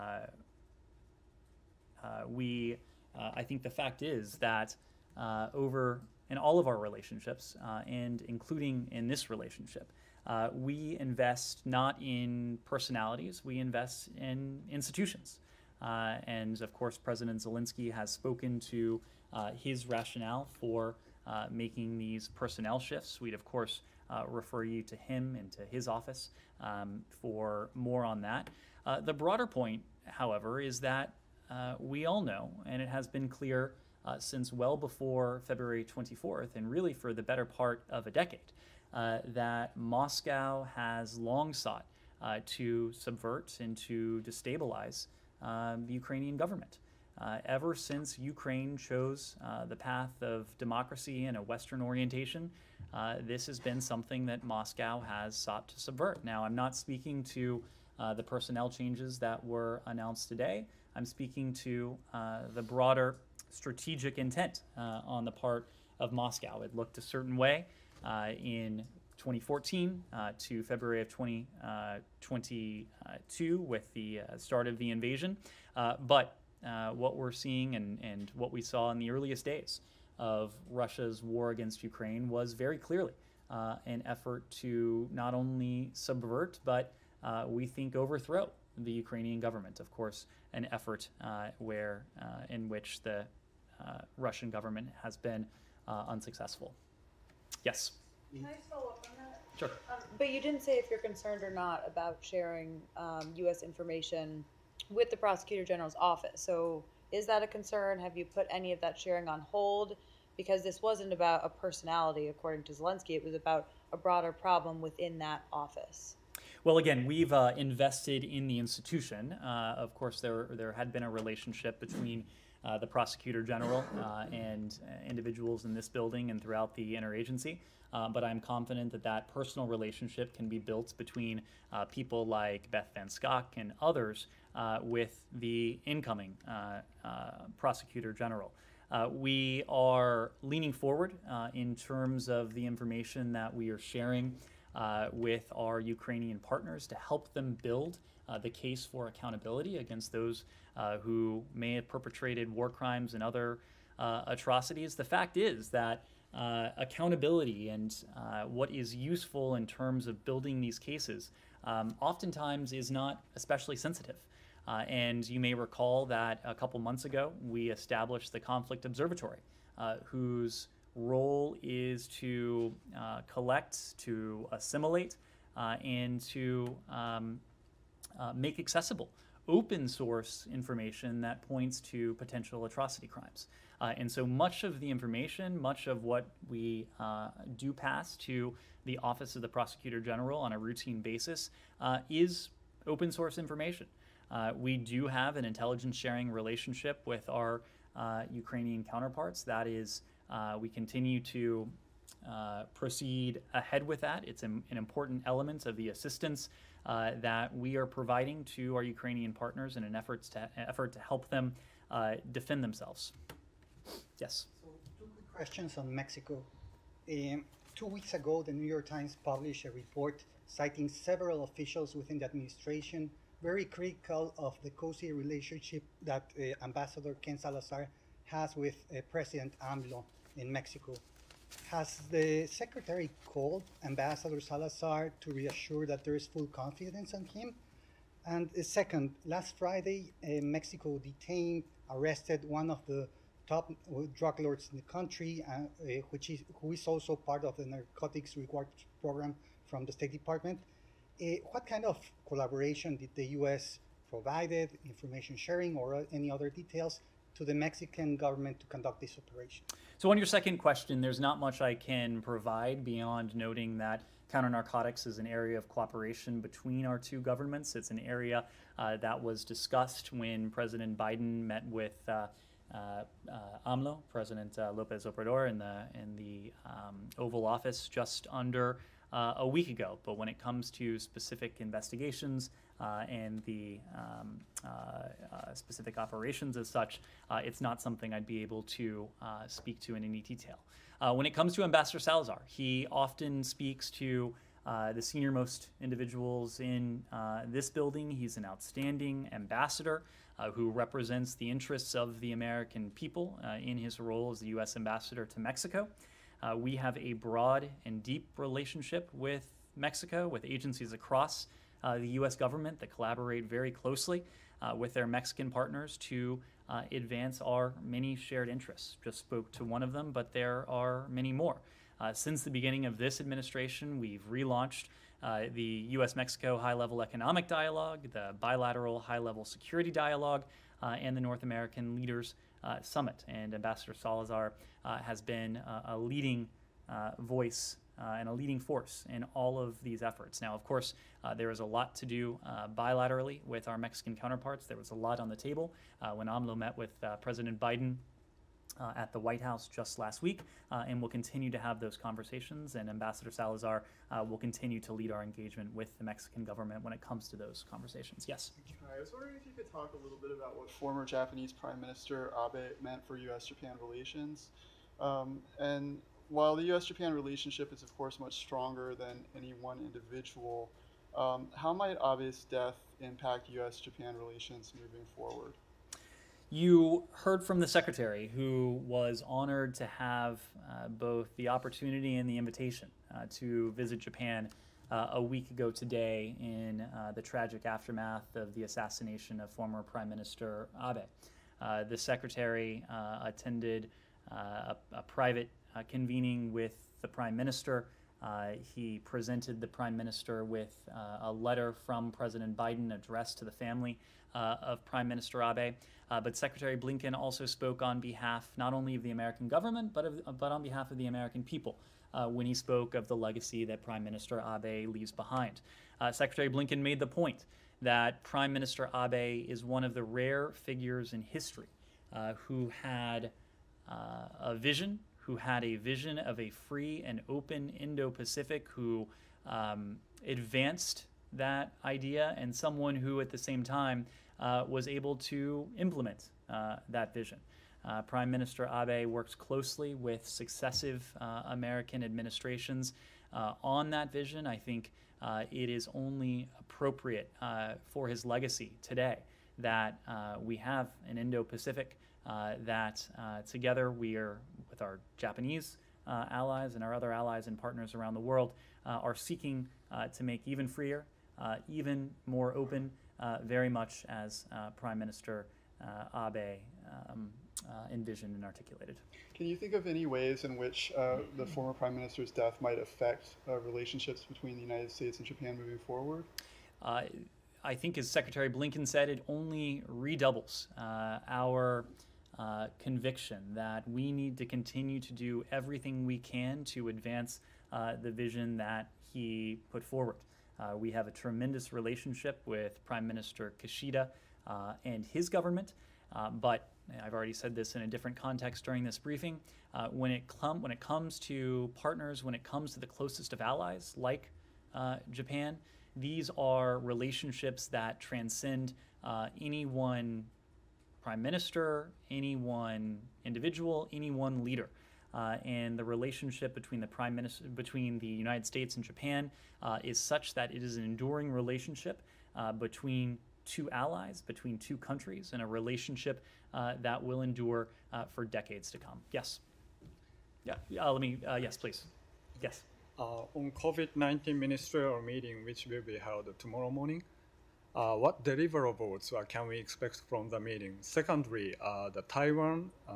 uh, we, uh, I think the fact is that uh, over in all of our relationships, uh, and including in this relationship, uh, we invest not in personalities, we invest in institutions. Uh, and of course, President Zelensky has spoken to uh, his rationale for uh, making these personnel shifts. We'd of course uh, refer you to him and to his office um, for more on that. Uh, the broader point, however, is that uh, we all know, and it has been clear uh, since well before February twenty-fourth, and really for the better part of a decade, uh, that Moscow has long sought uh, to subvert and to destabilize Um, the Ukrainian government. Uh, ever since Ukraine chose uh, the path of democracy and a Western orientation, uh, this has been something that Moscow has sought to subvert. Now, I'm not speaking to uh, the personnel changes that were announced today. I'm speaking to uh, the broader strategic intent uh, on the part of Moscow. It looked a certain way uh, in twenty fourteen uh, to February of twenty twenty-two with the uh, start of the invasion. Uh, but uh, what we're seeing and, and what we saw in the earliest days of Russia's war against Ukraine was very clearly uh, an effort to not only subvert, but uh, we think overthrow the Ukrainian government. Of course, an effort uh, where uh, in which the uh, Russian government has been uh, unsuccessful. Yes. Can I just follow up on that? Sure. Um, but you didn't say if you're concerned or not about sharing um, U S information with the Prosecutor General's office. So is that a concern? Have you put any of that sharing on hold? Because this wasn't about a personality, according to Zelensky. It was about a broader problem within that office. Well, again, we've uh, invested in the institution. Uh, of course, there there had been a relationship between uh, the Prosecutor General uh, and uh, individuals in this building and throughout the interagency. Uh, but I'm confident that that personal relationship can be built between uh, people like Beth Van Schaack and others uh, with the incoming uh, uh, Prosecutor General. Uh, we are leaning forward uh, in terms of the information that we are sharing uh, with our Ukrainian partners to help them build uh, the case for accountability against those uh, who may have perpetrated war crimes and other uh, atrocities. The fact is that Uh, accountability and uh, what is useful in terms of building these cases um, oftentimes is not especially sensitive. Uh, and you may recall that a couple months ago we established the Conflict Observatory, uh, whose role is to uh, collect, to assimilate, uh, and to um, uh, make accessible open source information that points to potential atrocity crimes. Uh, and so much of the information, much of what we uh, do pass to the Office of the Prosecutor General on a routine basis uh, is open source information. Uh, we do have an intelligence sharing relationship with our uh, Ukrainian counterparts. That is, uh, we continue to uh, proceed ahead with that. It's an, an important element of the assistance uh, that we are providing to our Ukrainian partners in an effort to, effort to help them uh, defend themselves. Yes? So two quick questions on Mexico. Um, two weeks ago, the New York Times published a report citing several officials within the administration very critical of the cozy relationship that uh, Ambassador Ken Salazar has with uh, President AMLO in Mexico. Has the Secretary called Ambassador Salazar to reassure that there is full confidence in him? And uh, second, last Friday, uh, Mexico detained, arrested one of the top drug lords in the country, uh, uh, which is, who is also part of the narcotics reward program from the State Department. Uh, what kind of collaboration did the U S provided, information sharing, or any other details to the Mexican government to conduct this operation? So on your second question, there's not much I can provide beyond noting that counter-narcotics is an area of cooperation between our two governments. It's an area uh, that was discussed when President Biden met with uh, uh, uh, AMLO, President uh, Lopez Obrador, in the, in the um, Oval Office just under Uh, a week ago. But when it comes to specific investigations uh, and the um, uh, uh, specific operations as such, uh, it's not something I'd be able to uh, speak to in any detail. Uh, when it comes to Ambassador Salazar, he often speaks to uh, the senior-most individuals in uh, this building. He's an outstanding ambassador uh, who represents the interests of the American people uh, in his role as the U S ambassador to Mexico. Uh, we have a broad and deep relationship with Mexico, with agencies across uh, the U S government that collaborate very closely uh, with their Mexican partners to uh, advance our many shared interests. Just spoke to one of them, but there are many more. Uh, since the beginning of this administration, we've relaunched uh, the U S Mexico High-Level Economic Dialogue, the Bilateral High-Level Security Dialogue, uh, and the North American Leaders Uh, Summit, and Ambassador Salazar uh, has been uh, a leading uh, voice uh, and a leading force in all of these efforts. Now, of course, uh, there is a lot to do uh, bilaterally with our Mexican counterparts. There was a lot on the table uh, when AMLO met with uh, President Biden Uh, at the White House just last week, uh, and we'll continue to have those conversations, and Ambassador Salazar uh, will continue to lead our engagement with the Mexican government when it comes to those conversations. Yes? Hi, I was wondering if you could talk a little bit about what former Japanese Prime Minister Abe meant for U S Japan relations. Um, and while the U S Japan relationship is of course much stronger than any one individual, um, how might Abe's death impact U S Japan relations moving forward? You heard from the Secretary, who was honored to have uh, both the opportunity and the invitation uh, to visit Japan uh, a week ago today in uh, the tragic aftermath of the assassination of former Prime Minister Abe. Uh, the Secretary uh, attended uh, a, a private uh, convening with the Prime Minister. Uh, he presented the Prime Minister with uh, a letter from President Biden addressed to the family uh, of Prime Minister Abe. Uh, but Secretary Blinken also spoke on behalf not only of the American government, but, of, but on behalf of the American people uh, when he spoke of the legacy that Prime Minister Abe leaves behind. Uh, Secretary Blinken made the point that Prime Minister Abe is one of the rare figures in history uh, who had uh, a vision, who had a vision of a free and open Indo-Pacific, who um, advanced that idea, and someone who at the same time uh, was able to implement uh, that vision. Uh, Prime Minister Abe works closely with successive uh, American administrations uh, on that vision. I think uh, it is only appropriate uh, for his legacy today that uh, we have an Indo-Pacific uh, that uh, together we are, with our Japanese uh, allies and our other allies and partners around the world, uh, are seeking uh, to make even freer, uh, even more open, uh, very much as uh, Prime Minister uh, Abe um, uh, envisioned and articulated. Can you think of any ways in which uh, the former Prime Minister's death might affect uh, relationships between the United States and Japan moving forward? Uh, I think, as Secretary Blinken said, it only redoubles uh, our uh, conviction that we need to continue to do everything we can to advance uh, the vision that he put forward. Uh, we have a tremendous relationship with Prime Minister Kishida uh, and his government, uh, but I've already said this in a different context during this briefing. Uh, when it com- when it comes to partners, when it comes to the closest of allies like uh, Japan, these are relationships that transcend uh, any one prime minister, any one individual, any one leader. Uh, and the relationship between the prime minister, between the United States and Japan, uh, is such that it is an enduring relationship uh, between two allies, between two countries, and a relationship uh, that will endure uh, for decades to come. Yes. Yeah. Uh, let me. Uh, yes, please. Yes. Uh, on COVID nineteen ministerial meeting, which will be held tomorrow morning, uh, what deliverables uh, can we expect from the meeting? Secondly, uh, the Taiwan uh,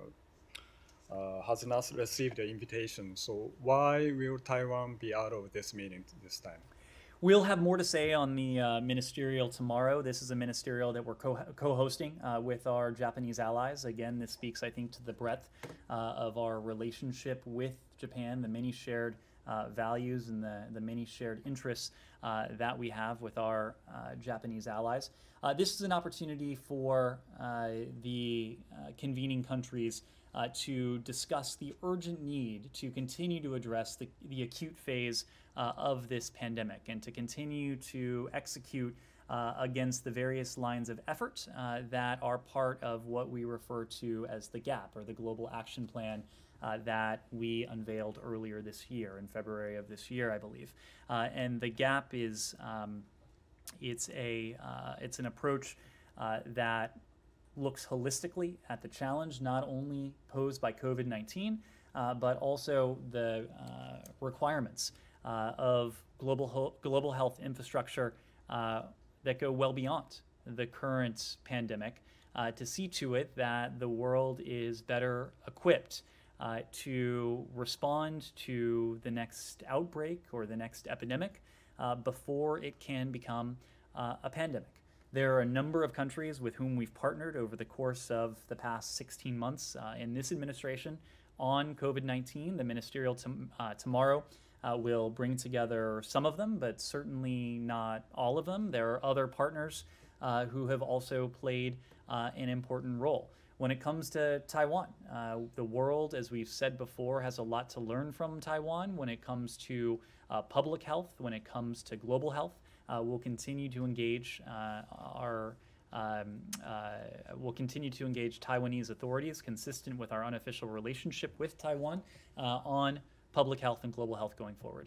uh, has not received the invitation, so why will Taiwan be out of this meeting this time? We'll have more to say on the uh, ministerial tomorrow. This is a ministerial that we're co- co-hosting uh, with our Japanese allies. Again, this speaks, I think, to the breadth uh, of our relationship with Japan, the many shared uh, values and the, the many shared interests uh, that we have with our uh, Japanese allies. Uh, this is an opportunity for uh, the uh, convening countries uh, to discuss the urgent need to continue to address the, the acute phase Uh, of this pandemic and to continue to execute uh, against the various lines of effort uh, that are part of what we refer to as the GAP, or the Global Action Plan uh, that we unveiled earlier this year, in February of this year, I believe. Uh, and the GAP is um, it's a uh, it's an approach uh, that looks holistically at the challenge not only posed by COVID nineteen, uh, but also the uh, requirements Uh, of global ho- global health infrastructure uh, that go well beyond the current pandemic uh, to see to it that the world is better equipped uh, to respond to the next outbreak or the next epidemic uh, before it can become uh, a pandemic. There are a number of countries with whom we've partnered over the course of the past sixteen months uh, in this administration on COVID nineteen. The ministerial tom- uh, tomorrow Uh, will bring together some of them, but certainly not all of them. There are other partners uh, who have also played uh, an important role. When it comes to Taiwan, uh, the world, as we've said before, has a lot to learn from Taiwan when it comes to uh, public health, when it comes to global health. Uh, we'll continue to engage uh, our Um, uh, we'll continue to engage Taiwanese authorities consistent with our unofficial relationship with Taiwan uh, on public health and global health going forward.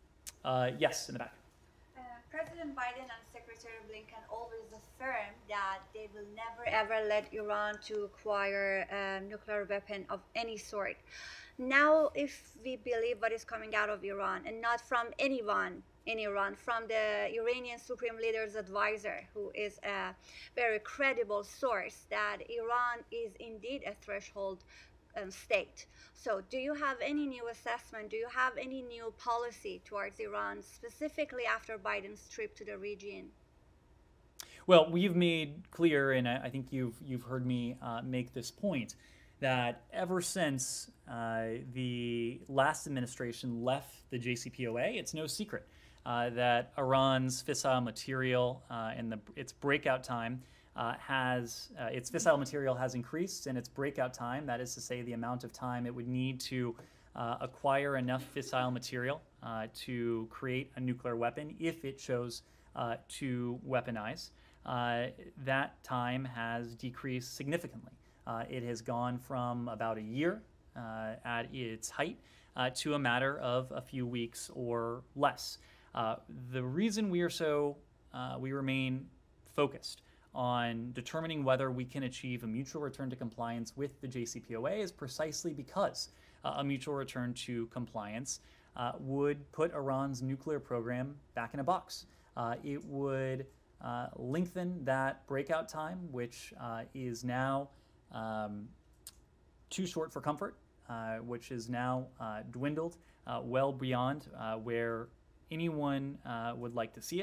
Uh, yes, in the back. Uh, President Biden and Secretary Blinken always affirm that they will never ever let Iran to acquire a nuclear weapon of any sort. Now, if we believe what is coming out of Iran, and not from anyone in Iran, from the Iranian Supreme Leader's advisor, who is a very credible source, that Iran is indeed a threshold Um, state. So do you have any new assessment? Do you have any new policy towards Iran, specifically after Biden's trip to the region? Well, we've made clear, and I, I think you've you've heard me uh, make this point, that ever since uh, the last administration left the J C P O A, it's no secret uh, that Iran's fissile material uh, and the, its breakout time Uh, has uh, its fissile material has increased, and its breakout time, that is to say the amount of time it would need to uh, acquire enough fissile material uh, to create a nuclear weapon if it chose uh, to weaponize, uh, that time has decreased significantly. Uh, it has gone from about a year uh, at its height uh, to a matter of a few weeks or less. Uh, the reason we are so, uh, we remain focused on determining whether we can achieve a mutual return to compliance with the J C P O A is precisely because uh, a mutual return to compliance uh, would put Iran's nuclear program back in a box. Uh, it would uh, lengthen that breakout time, which uh, is now um, too short for comfort, uh, which is now uh, dwindled uh, well beyond uh, where anyone uh, would like to see it.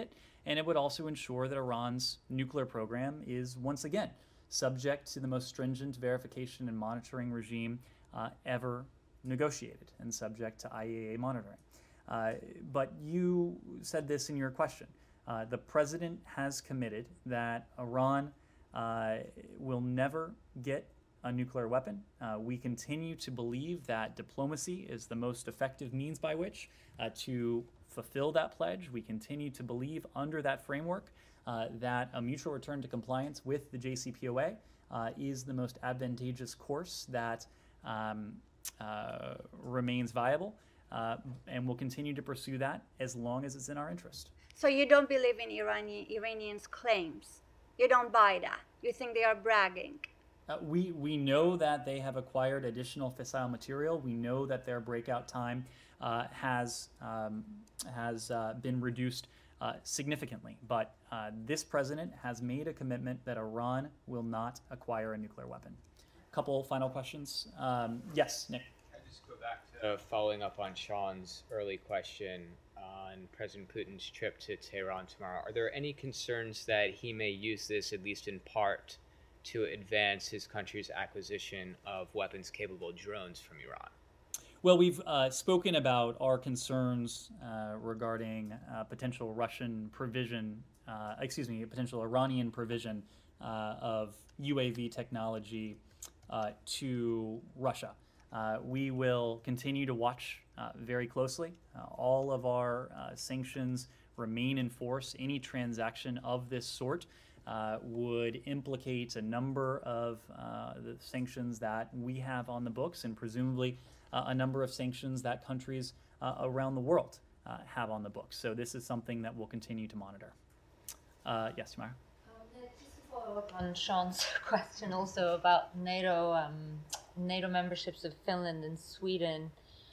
and it would also ensure that Iran's nuclear program is once again subject to the most stringent verification and monitoring regime uh, ever negotiated and subject to I A E A monitoring. Uh, but you said this in your question. Uh, the president has committed that Iran uh, will never get a nuclear weapon. Uh, we continue to believe that diplomacy is the most effective means by which uh, to fulfill that pledge. We continue to believe under that framework uh, that a mutual return to compliance with the J C P O A uh, is the most advantageous course that um, uh, remains viable, uh, and we'll continue to pursue that as long as it's in our interest. So you don't believe in Iranian Iranians' claims? You don't buy that? You think they are bragging? Uh, we, we know that they have acquired additional fissile material. We know that their breakout time uh, has, um, has uh, been reduced uh, significantly. But uh, this president has made a commitment that Iran will not acquire a nuclear weapon. Couple final questions. Um, yes, Nick. Can I just go back to uh, following up on Sean's early question on President Putin's trip to Tehran tomorrow? Are there any concerns that he may use this, at least in part, to advance his country's acquisition of weapons-capable drones from Iran? Well, we've uh, spoken about our concerns uh, regarding uh, potential Russian provision, uh, excuse me, potential Iranian provision uh, of U A V technology uh, to Russia. Uh, we will continue to watch uh, very closely. Uh, all of our uh, sanctions remain in force. Any transaction of this sort Uh, would implicate a number of uh, the sanctions that we have on the books, and presumably uh, a number of sanctions that countries uh, around the world uh, have on the books. So this is something that we'll continue to monitor. Uh, yes, Tamara? Um, just to follow up on Sean's question also about NATO, um, NATO memberships of Finland and Sweden.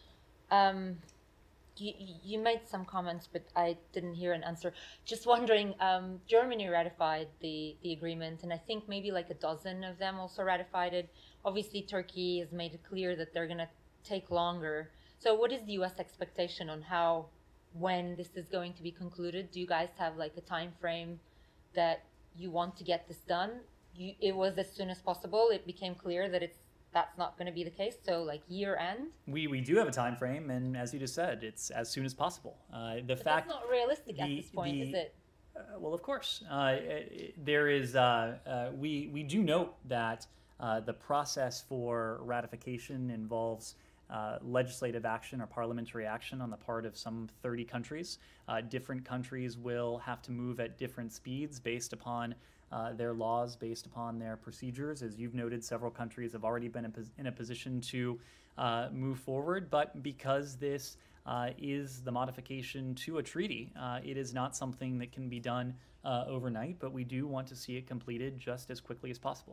Um, You, you made some comments, but I didn't hear an answer. Just wondering, um, Germany ratified the, the agreement, and I think maybe like a dozen of them also ratified it. Obviously, Turkey has made it clear that they're going to take longer. So what is the U S expectation on how, when this is going to be concluded? Do you guys have like a time frame that you want to get this done? You, it was as soon as possible. It became clear that it's that's not going to be the case, so like year end? We, we do have a time frame, and as you just said, it's as soon as possible. Uh, the but fact that's not realistic the, at this point, the, is it? Uh, well, of course. Uh, there is, uh, uh, we, we do note that uh, the process for ratification involves uh, legislative action or parliamentary action on the part of some thirty countries. Uh, different countries will have to move at different speeds based upon Uh, their laws, based upon their procedures. As you've noted, several countries have already been in, pos in a position to uh, move forward, but because this uh, is the modification to a treaty, uh, it is not something that can be done uh, overnight, but we do want to see it completed just as quickly as possible.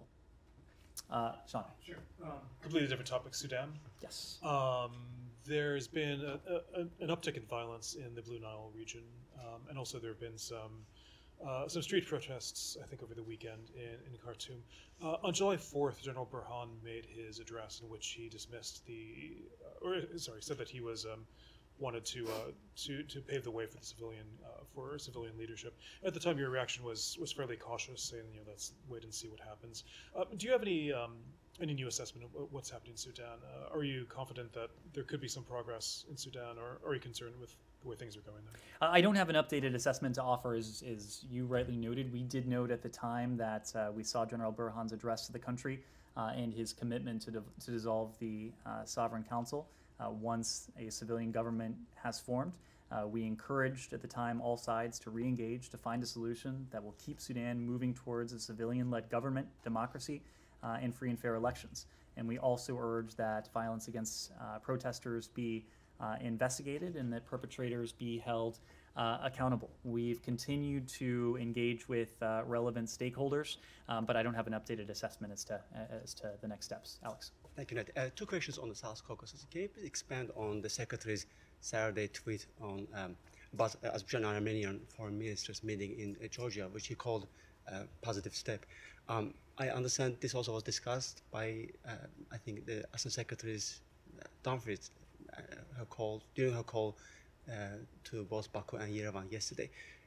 Uh, Sean. Sure. Um, completely different topic, Sudan. Yes. Um, there's been a, a, an uptick in violence in the Blue Nile region, um, and also there have been some Uh, some street protests, I think, over the weekend in, in Khartoum. Uh, on July fourth, General Burhan made his address in which he dismissed the, uh, or sorry, said that he was um, wanted to uh, to to pave the way for the civilian uh, for civilian leadership. At the time, your reaction was was fairly cautious, saying, you know, let's wait and see what happens. Uh, do you have any um, any new assessment of what's happening in Sudan? Uh, are you confident that there could be some progress in Sudan, or are you concerned with the way things are going there? I don't have an updated assessment to offer, as, as you rightly noted. We did note at the time that uh, we saw General Burhan's address to the country uh, and his commitment to, to dissolve the uh, Sovereign Council uh, once a civilian government has formed. Uh, we encouraged at the time all sides to re-engage, to find a solution that will keep Sudan moving towards a civilian-led government, democracy, uh, and free and fair elections. And we also urged that violence against uh, protesters be Uh, investigated and that perpetrators be held uh, accountable. We've continued to engage with uh, relevant stakeholders, um, but I don't have an updated assessment as to uh, as to the next steps. Alex. Thank you, Ned. Uh, two questions on the South Caucasus. Can you please expand on the Secretary's Saturday tweet on um, about uh, Azerbaijan and Armenian foreign ministers meeting in uh, Georgia, which he called a uh, positive step? Um, I understand this also was discussed by, uh, I think, the Assistant Secretary's uh, Dumfries, Uh, her call, during her call uh, to both Baku and Yerevan yesterday.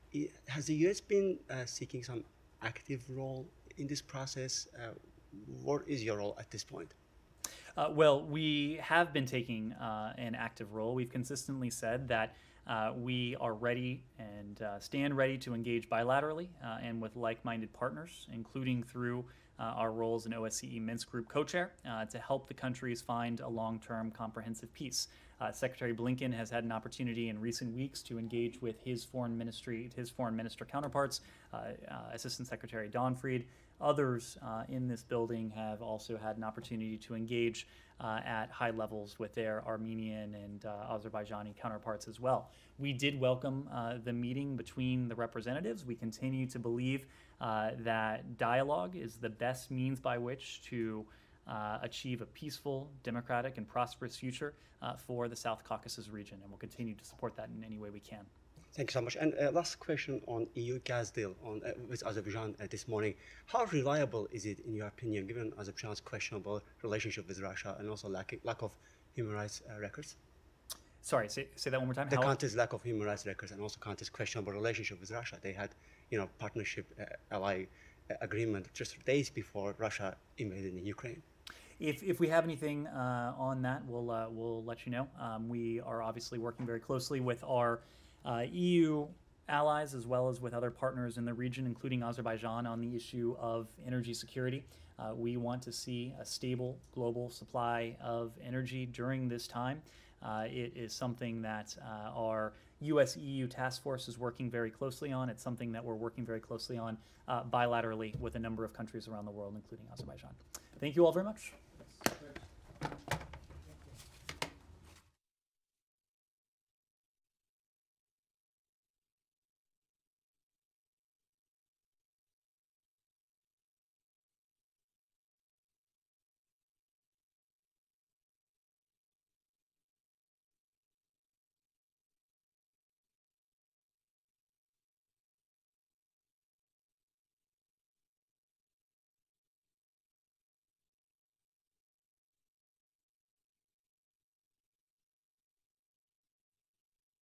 I- Has the U S been uh, seeking some active role in this process? Uh, what is your role at this point? Uh, well, we have been taking uh, an active role. We've consistently said that uh, we are ready and uh, stand ready to engage bilaterally uh, and with like-minded partners, including through uh, our roles in O S C E Minsk Group co-chair, uh, to help the countries find a long-term comprehensive peace. Uh, Secretary Blinken has had an opportunity in recent weeks to engage with his foreign ministry, his foreign minister counterparts, uh, uh, Assistant Secretary Don Fried. Others uh, in this building have also had an opportunity to engage uh, at high levels with their Armenian and uh, Azerbaijani counterparts as well. We did welcome uh, the meeting between the representatives. We continue to believe uh, that dialogue is the best means by which to uh, achieve a peaceful, democratic, and prosperous future uh, for the South Caucasus region, and we'll continue to support that in any way we can. Thank you so much. And uh, last question on E U gas deal on, uh, with Azerbaijan uh, this morning. How reliable is it, in your opinion, given Azerbaijan's questionable relationship with Russia and also lack, lack of human rights uh, records? Sorry, say, say that one more time. The How- country's lack of human rights records and also country's questionable relationship with Russia. They had, you know, partnership uh, ally uh, agreement just days before Russia invaded in Ukraine. If, if we have anything uh, on that, we'll, uh, we'll let you know. Um, we are obviously working very closely with our uh, E U allies as well as with other partners in the region, including Azerbaijan, on the issue of energy security. Uh, we want to see a stable global supply of energy during this time. Uh, it is something that uh, our U S E U task force is working very closely on. It's something that we're working very closely on uh, bilaterally with a number of countries around the world, including Azerbaijan. Thank you all very much.